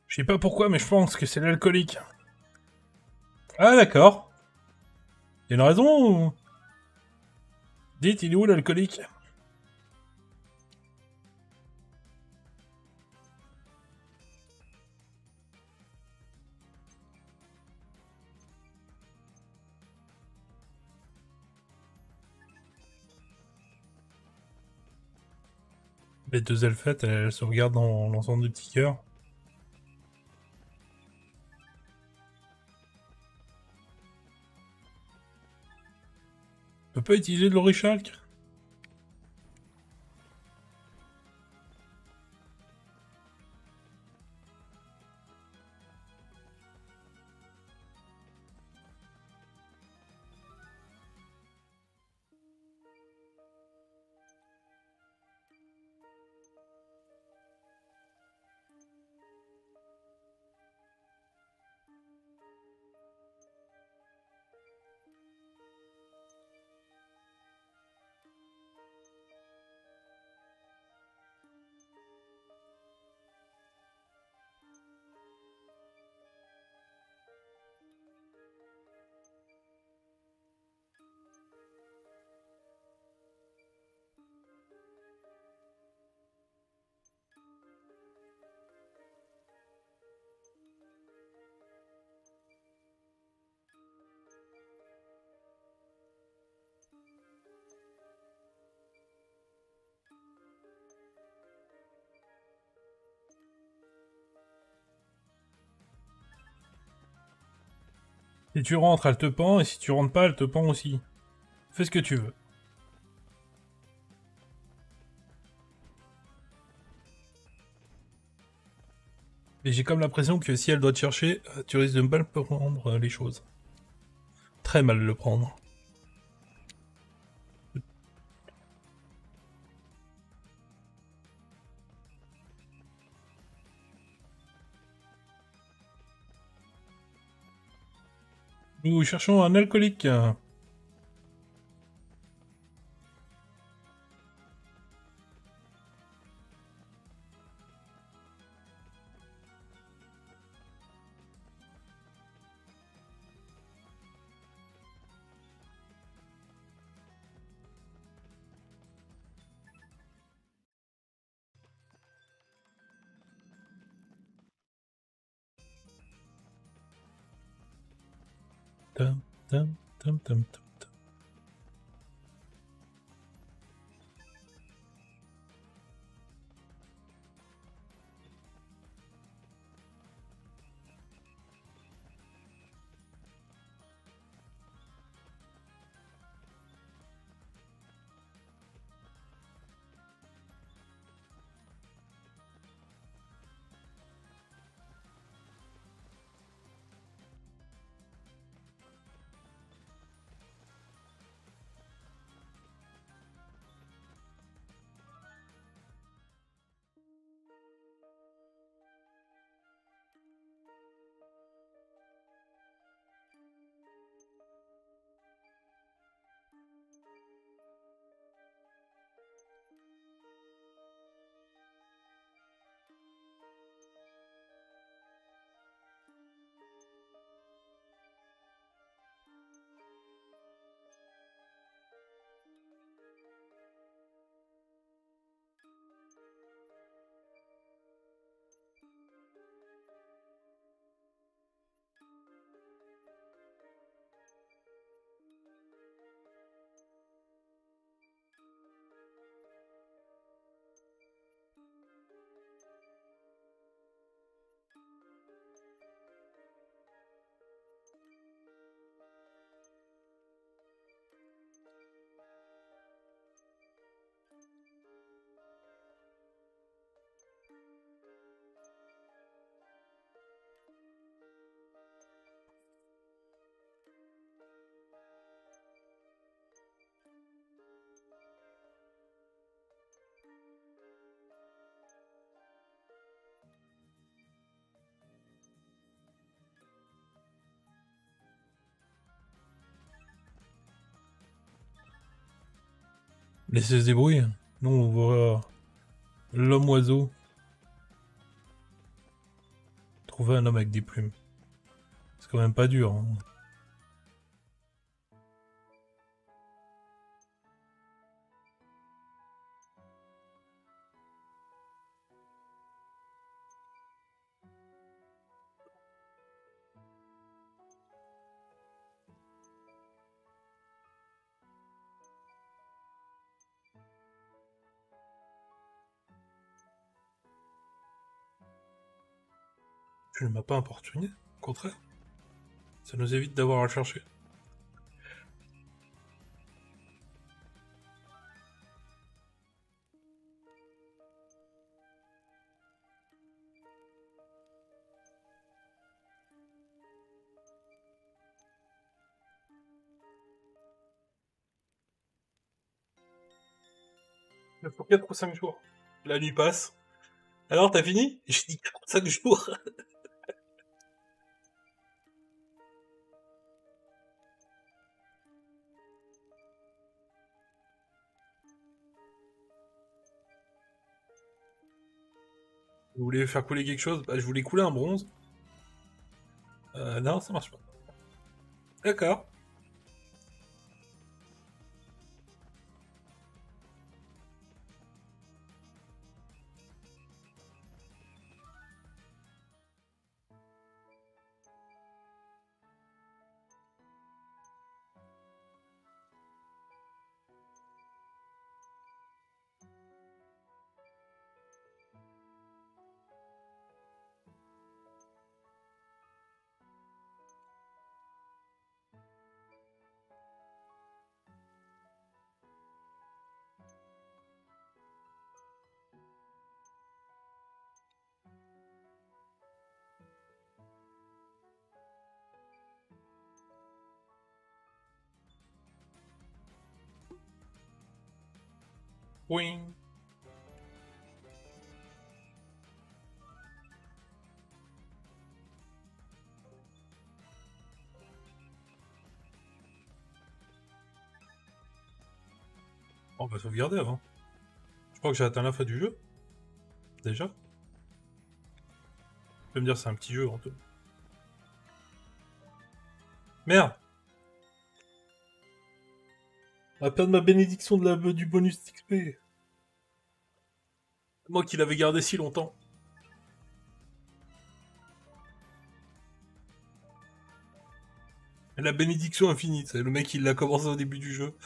Je sais pas pourquoi, mais je pense que c'est l'alcoolique. Ah d'accord. Il y a une raison ou... Dites, il est où l'alcoolique? Les deux elfettes, elles, elles se regardent dans l'ensemble du petit cœur. On peut pas utiliser de l'orichalque? Si tu rentres, elle te pend, et si tu rentres pas, elle te pend aussi. Fais ce que tu veux. Mais j'ai comme l'impression que si elle doit te chercher, tu risques de mal prendre les choses. Très mal le prendre. Nous cherchons un alcoolique. Tam, tam, tam, tam, tam. Laissez se débrouiller. Nous, on voit l'homme oiseau. trouver un homme avec des plumes. C'est quand même pas dur. Hein. Tu ne m'as pas importuné, au contraire. Ça nous évite d'avoir à le chercher. Il faut quatre ou cinq jours. La nuit passe. Alors, t'as fini? J'ai dit quatre ou cinq jours. Vous voulez faire couler quelque chose? Bah, je voulais couler un bronze. Euh, non, ça marche pas. D'accord. Oui. On va sauvegarder avant. Je crois que j'ai atteint la fin du jeu. Déjà. Tu peux me dire c'est un petit jeu en tout. Merde. On va perdre ma bénédiction de la, du bonus X P. Moi qui l'avais gardé si longtemps. La bénédiction infinie, c'est le mec il l'a commencé au début du jeu.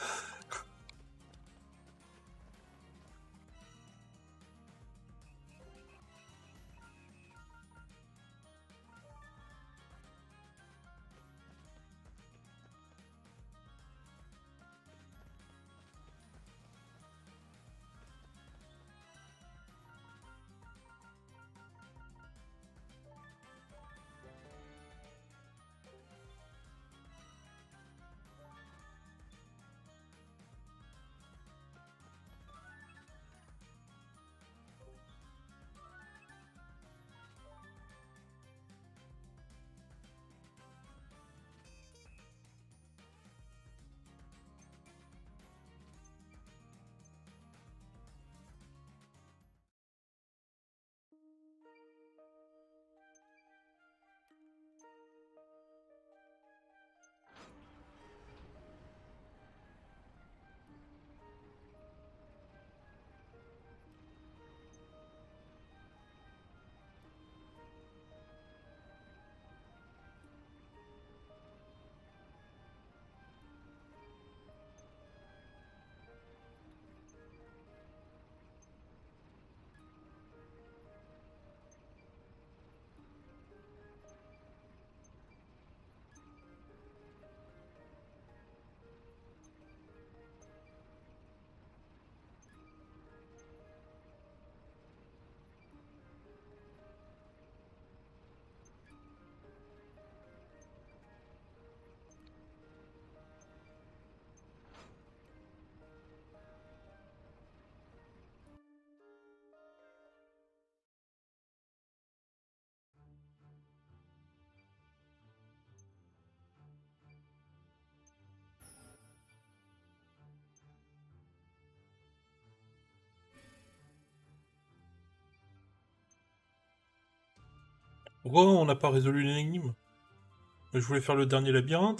Pourquoi on n'a pas résolu l'énigme? Je voulais faire le dernier labyrinthe.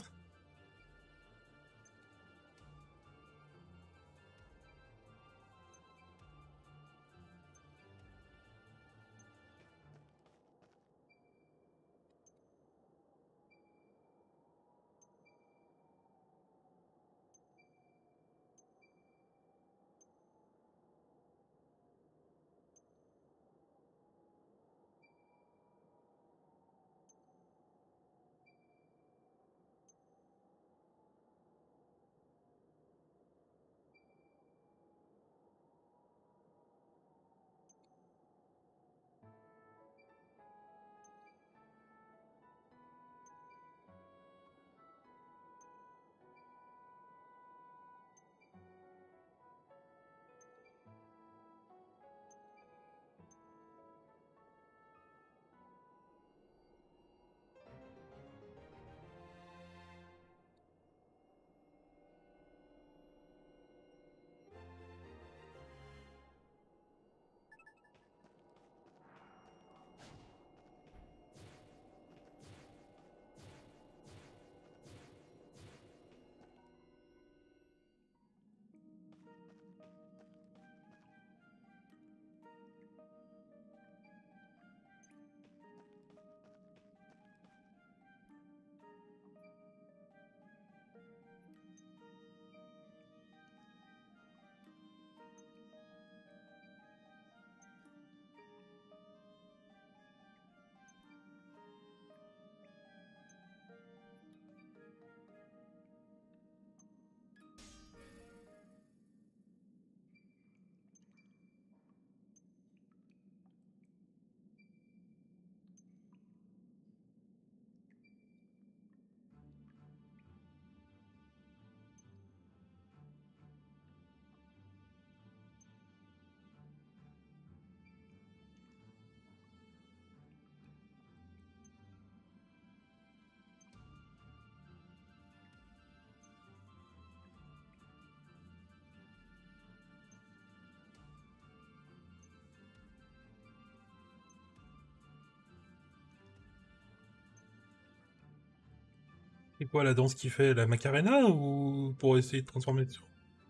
C'est quoi la danse qu'il fait? La Macarena ou pour essayer de transformer sur...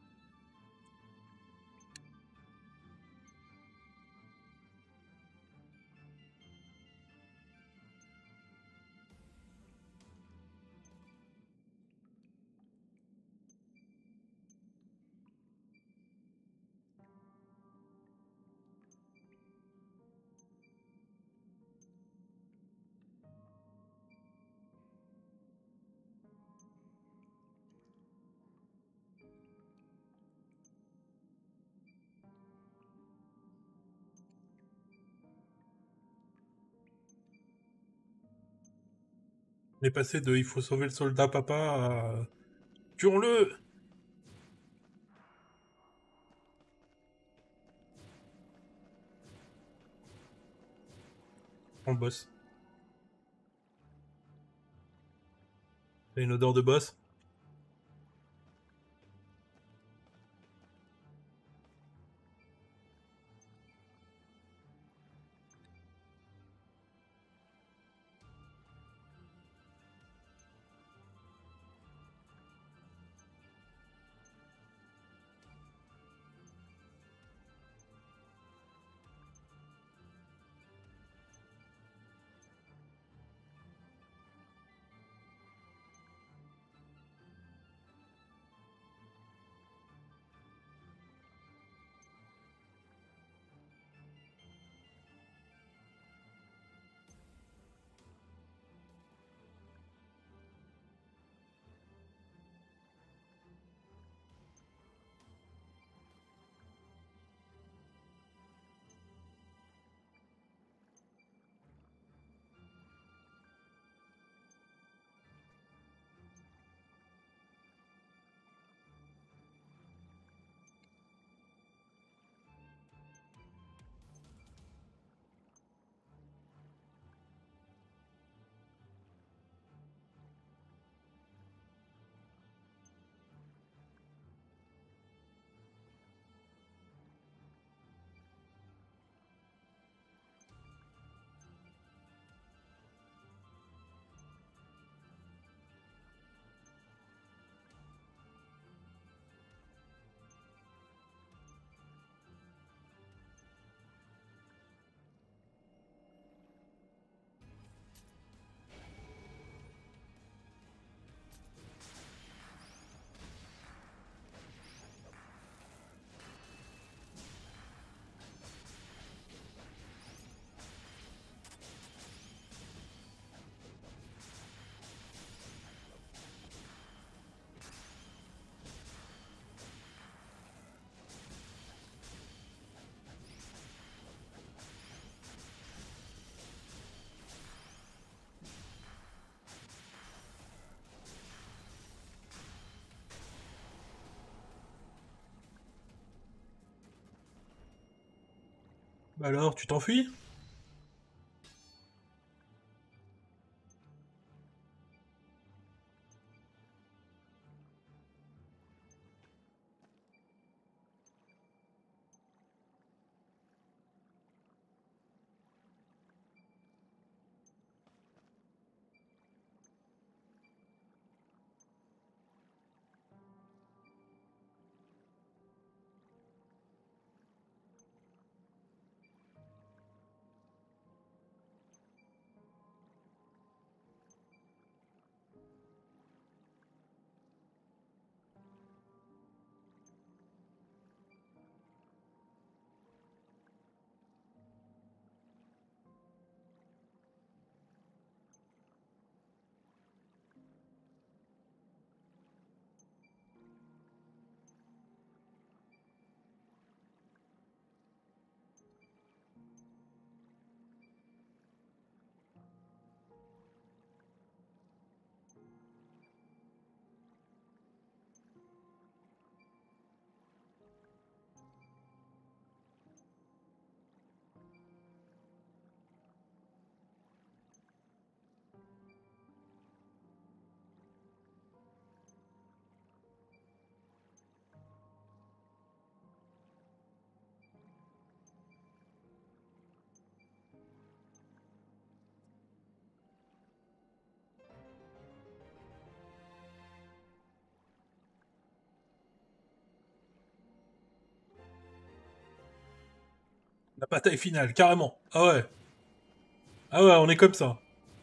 On est passé de il faut sauver le soldat papa à tuons-le! On le boss. T'as une odeur de boss? Bah alors, tu t'enfuis? La bataille finale, carrément. Ah ouais. Ah ouais, on est comme ça.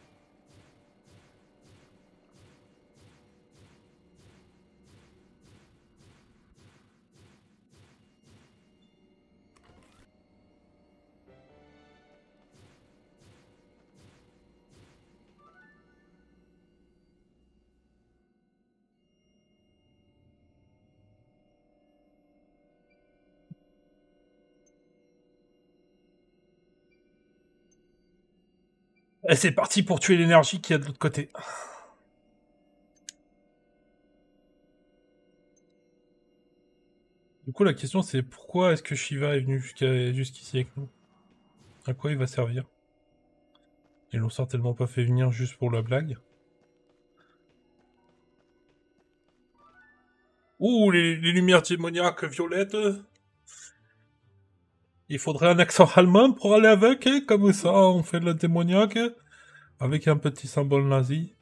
Et c'est parti pour tuer l'énergie qu'il y a de l'autre côté. Du coup, la question c'est pourquoi est-ce que Shiva est venu jusqu'à jusqu'ici avec nous? À quoi il va servir? Ils l'ont certainement pas fait venir juste pour la blague. Ouh, les, les lumières démoniaques violettes. Il faudrait un accent allemand pour aller avec, hein, comme ça on fait de la démoniaque. Avec un petit symbole nazi.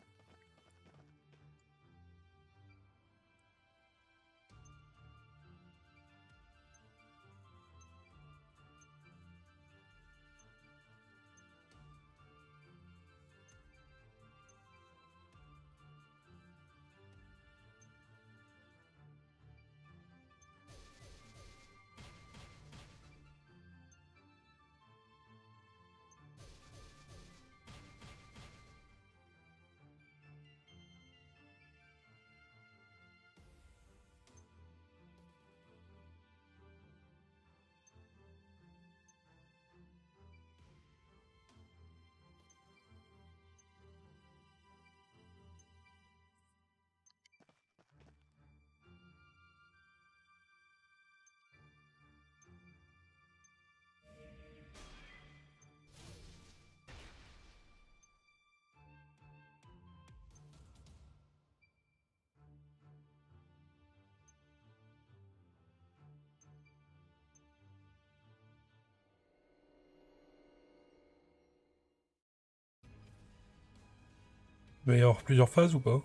Il va y avoir plusieurs phases ou pas?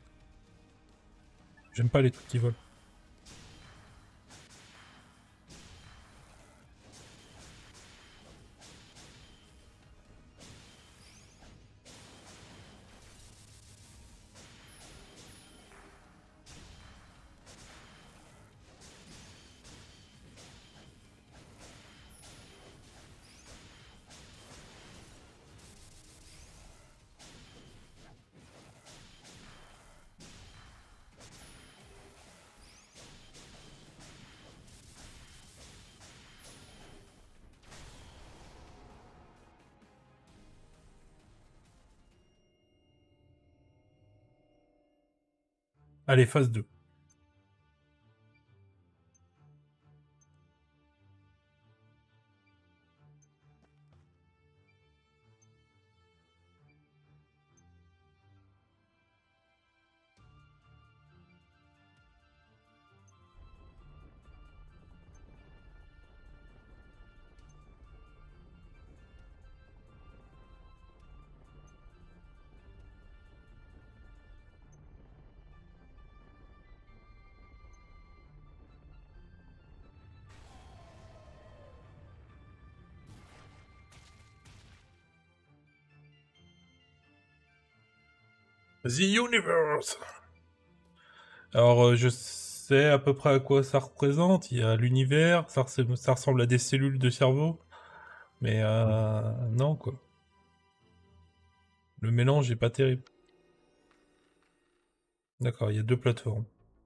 J'aime pas les trucs qui volent. Allez, phase deux. The Universe. Alors, euh, je sais à peu près à quoi ça représente. Il y a l'univers, ça, res- ça ressemble à des cellules de cerveau. Mais euh, non, quoi. Le mélange est pas terrible. D'accord, il y a deux plateformes.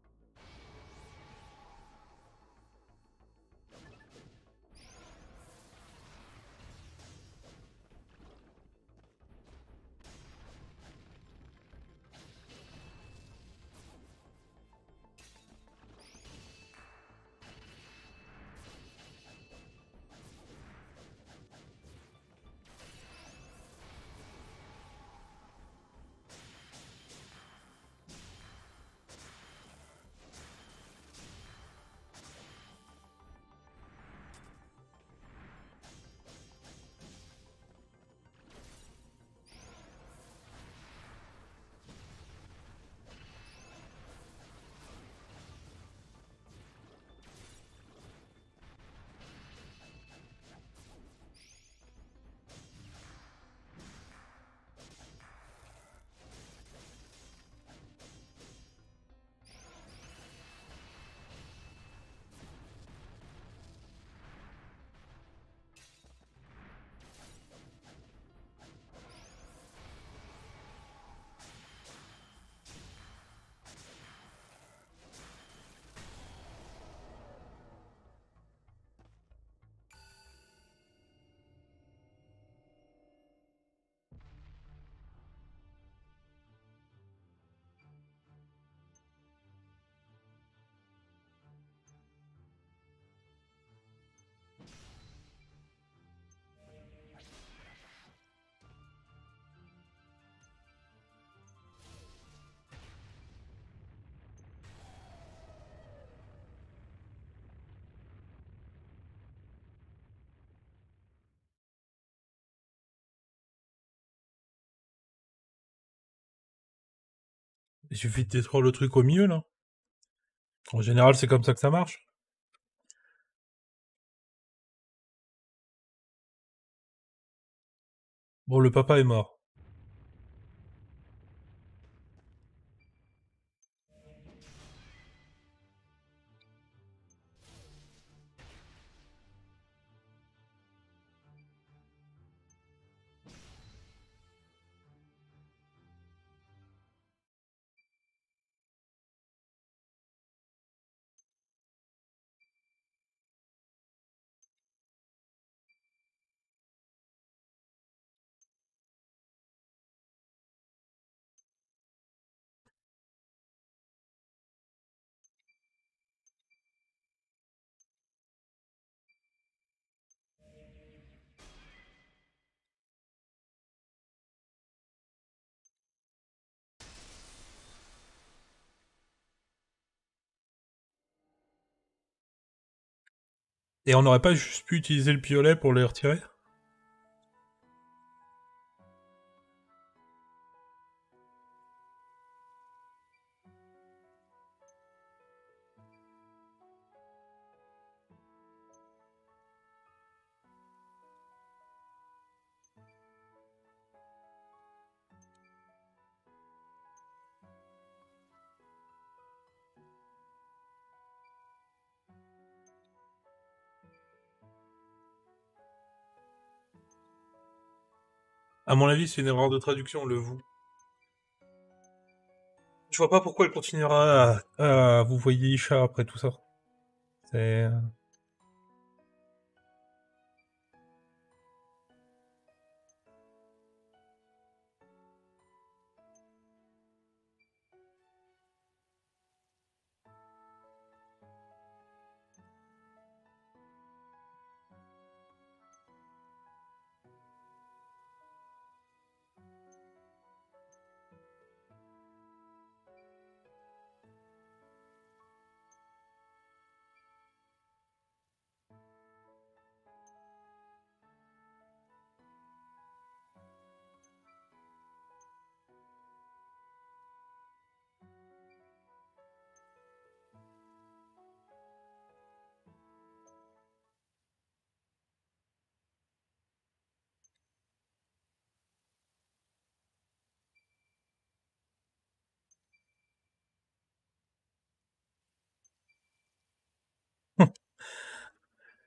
Il suffit de détruire le truc au milieu, là. En général, c'est comme ça que ça marche. Bon, le papa est mort. Et on n'aurait pas juste pu utiliser le piolet pour les retirer? À mon avis, c'est une erreur de traduction, le vous. Je vois pas pourquoi elle continuera à, à vous voyez Isha après tout ça. C'est...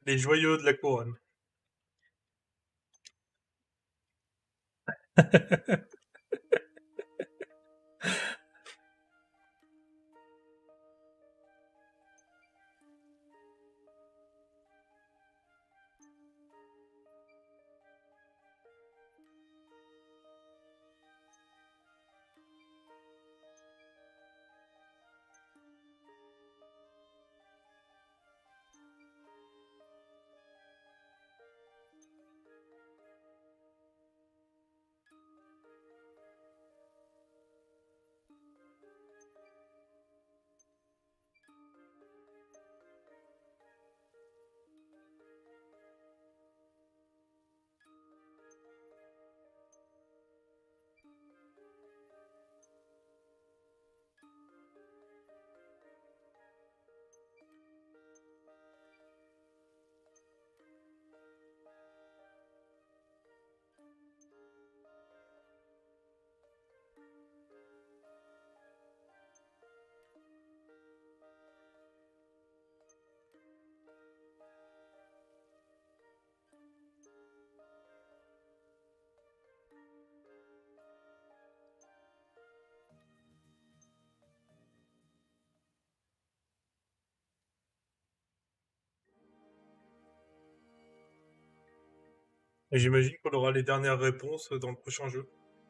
Les joyaux de la couronne. Et j'imagine qu'on aura les dernières réponses dans le prochain jeu.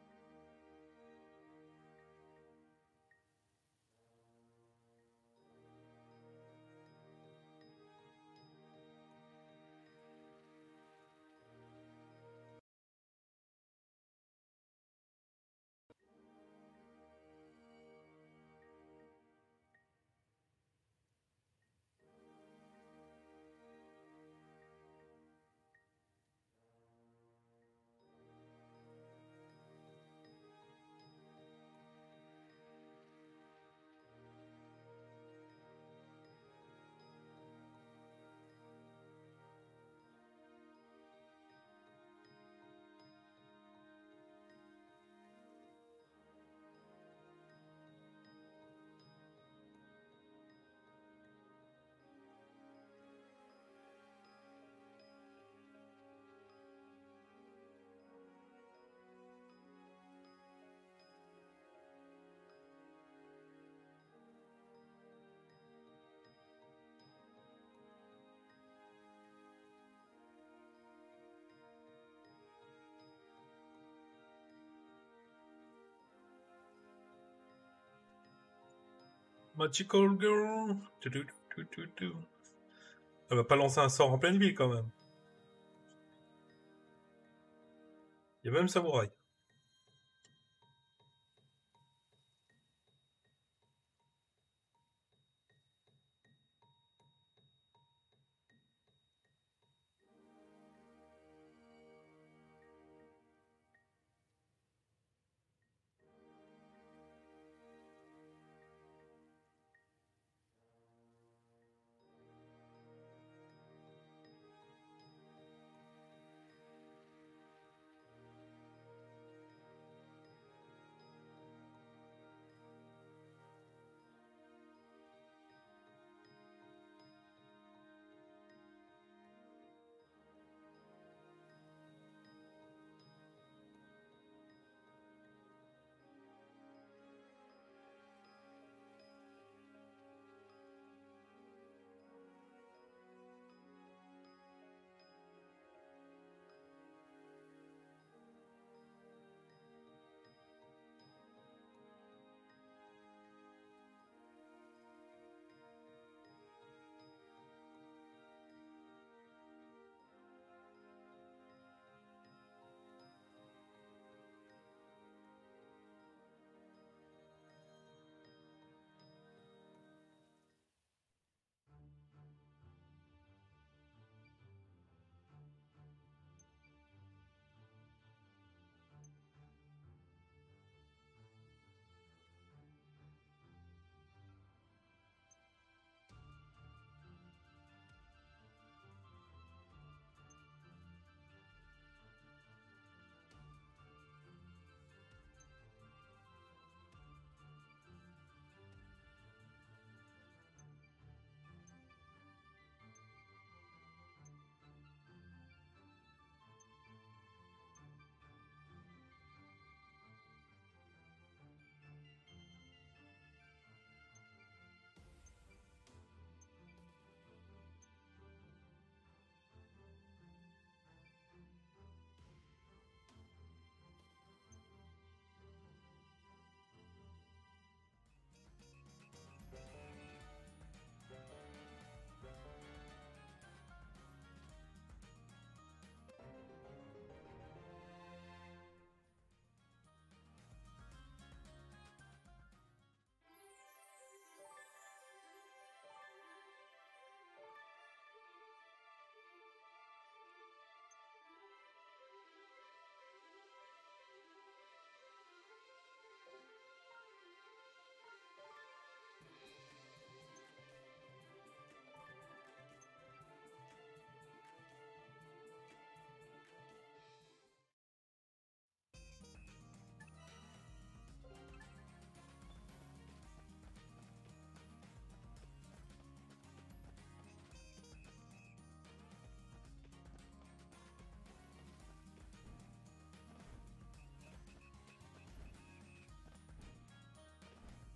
Magical Girl. Elle va pas lancer un sort en pleine ville quand même. Il y a même Samouraï.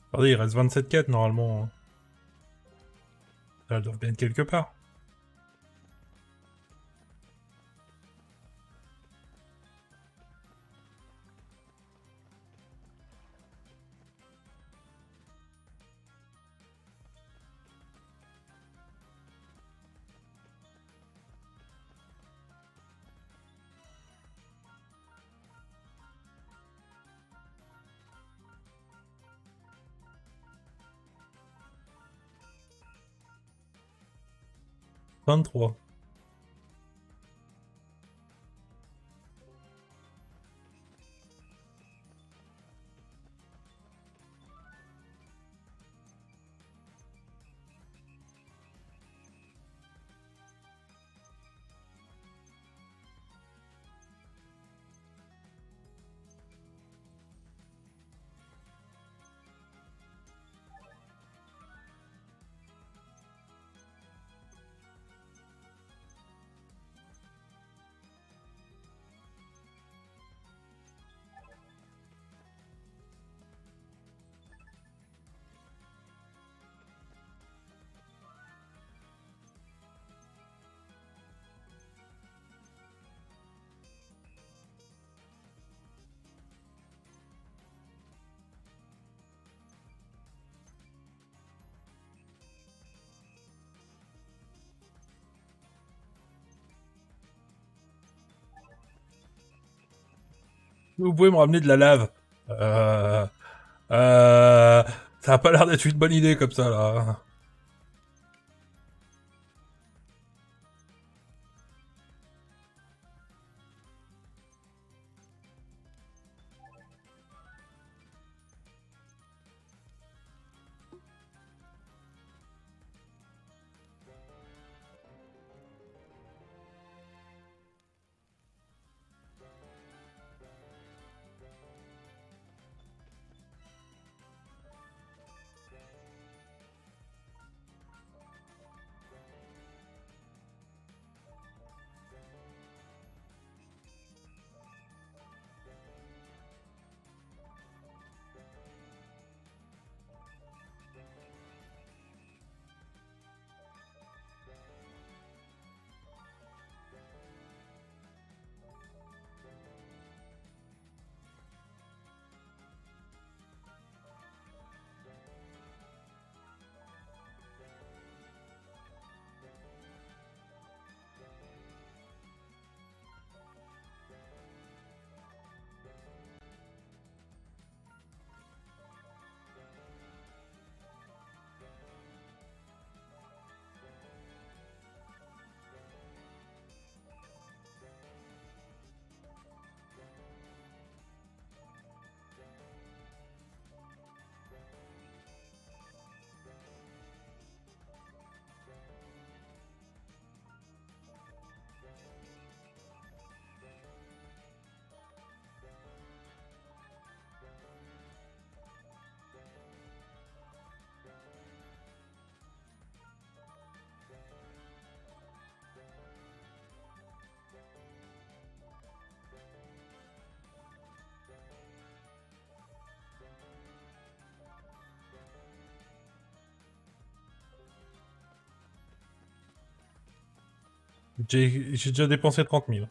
Regardez, il reste vingt-sept quêtes normalement. Elles doivent bien être quelque part. vingt-trois. Vous pouvez me ramener de la lave. Euh... Euh... Ça a pas l'air d'être une bonne idée comme ça, là. J'ai j'ai déjà dépensé trente mille.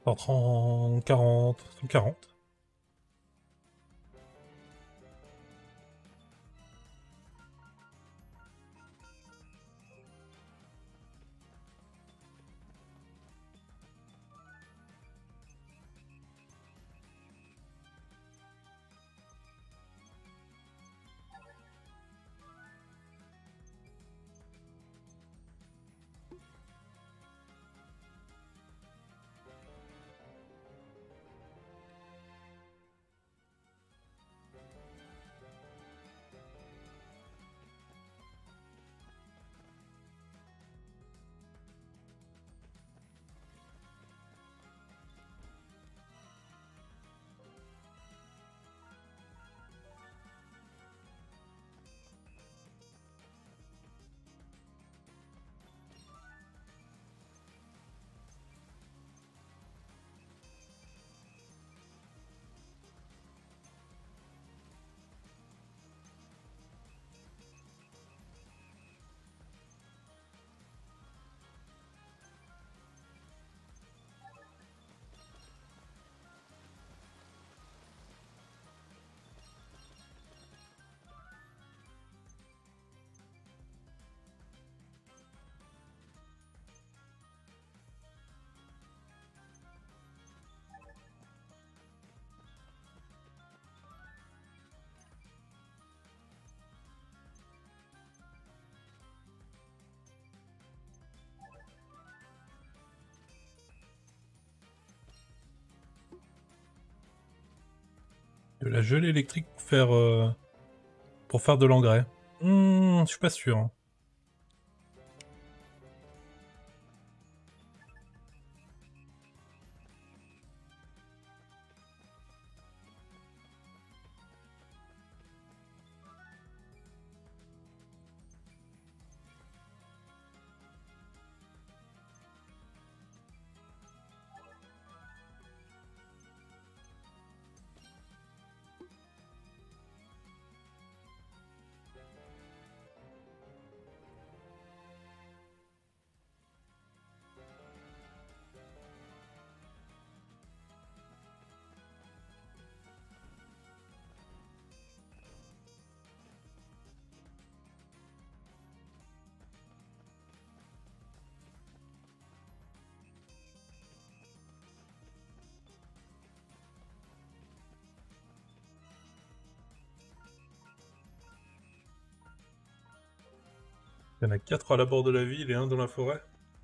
cent trente, quarante, cent quarante. De la gelée électrique pour faire, euh, pour faire de l'engrais. Hmm, je suis pas sûr. Hein. Il y en a quatre à la bord de la ville et un dans la forêt.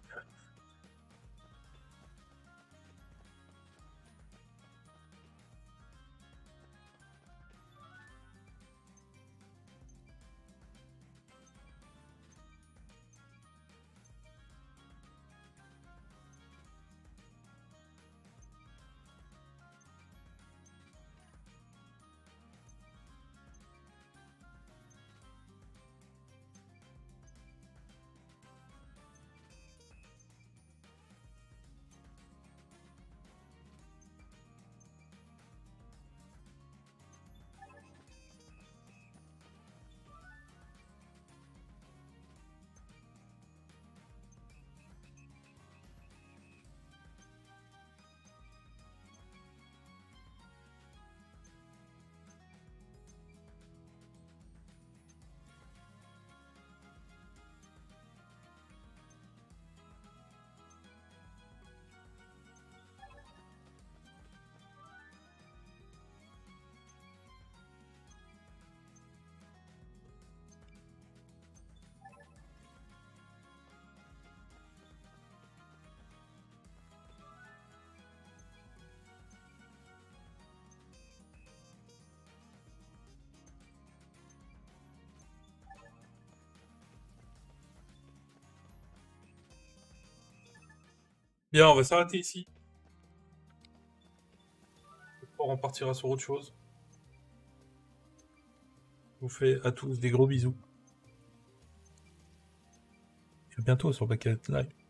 Bien, on va s'arrêter ici. On partira sur autre chose. Je vous fais à tous des gros bisous. Et à bientôt sur Bucket Live.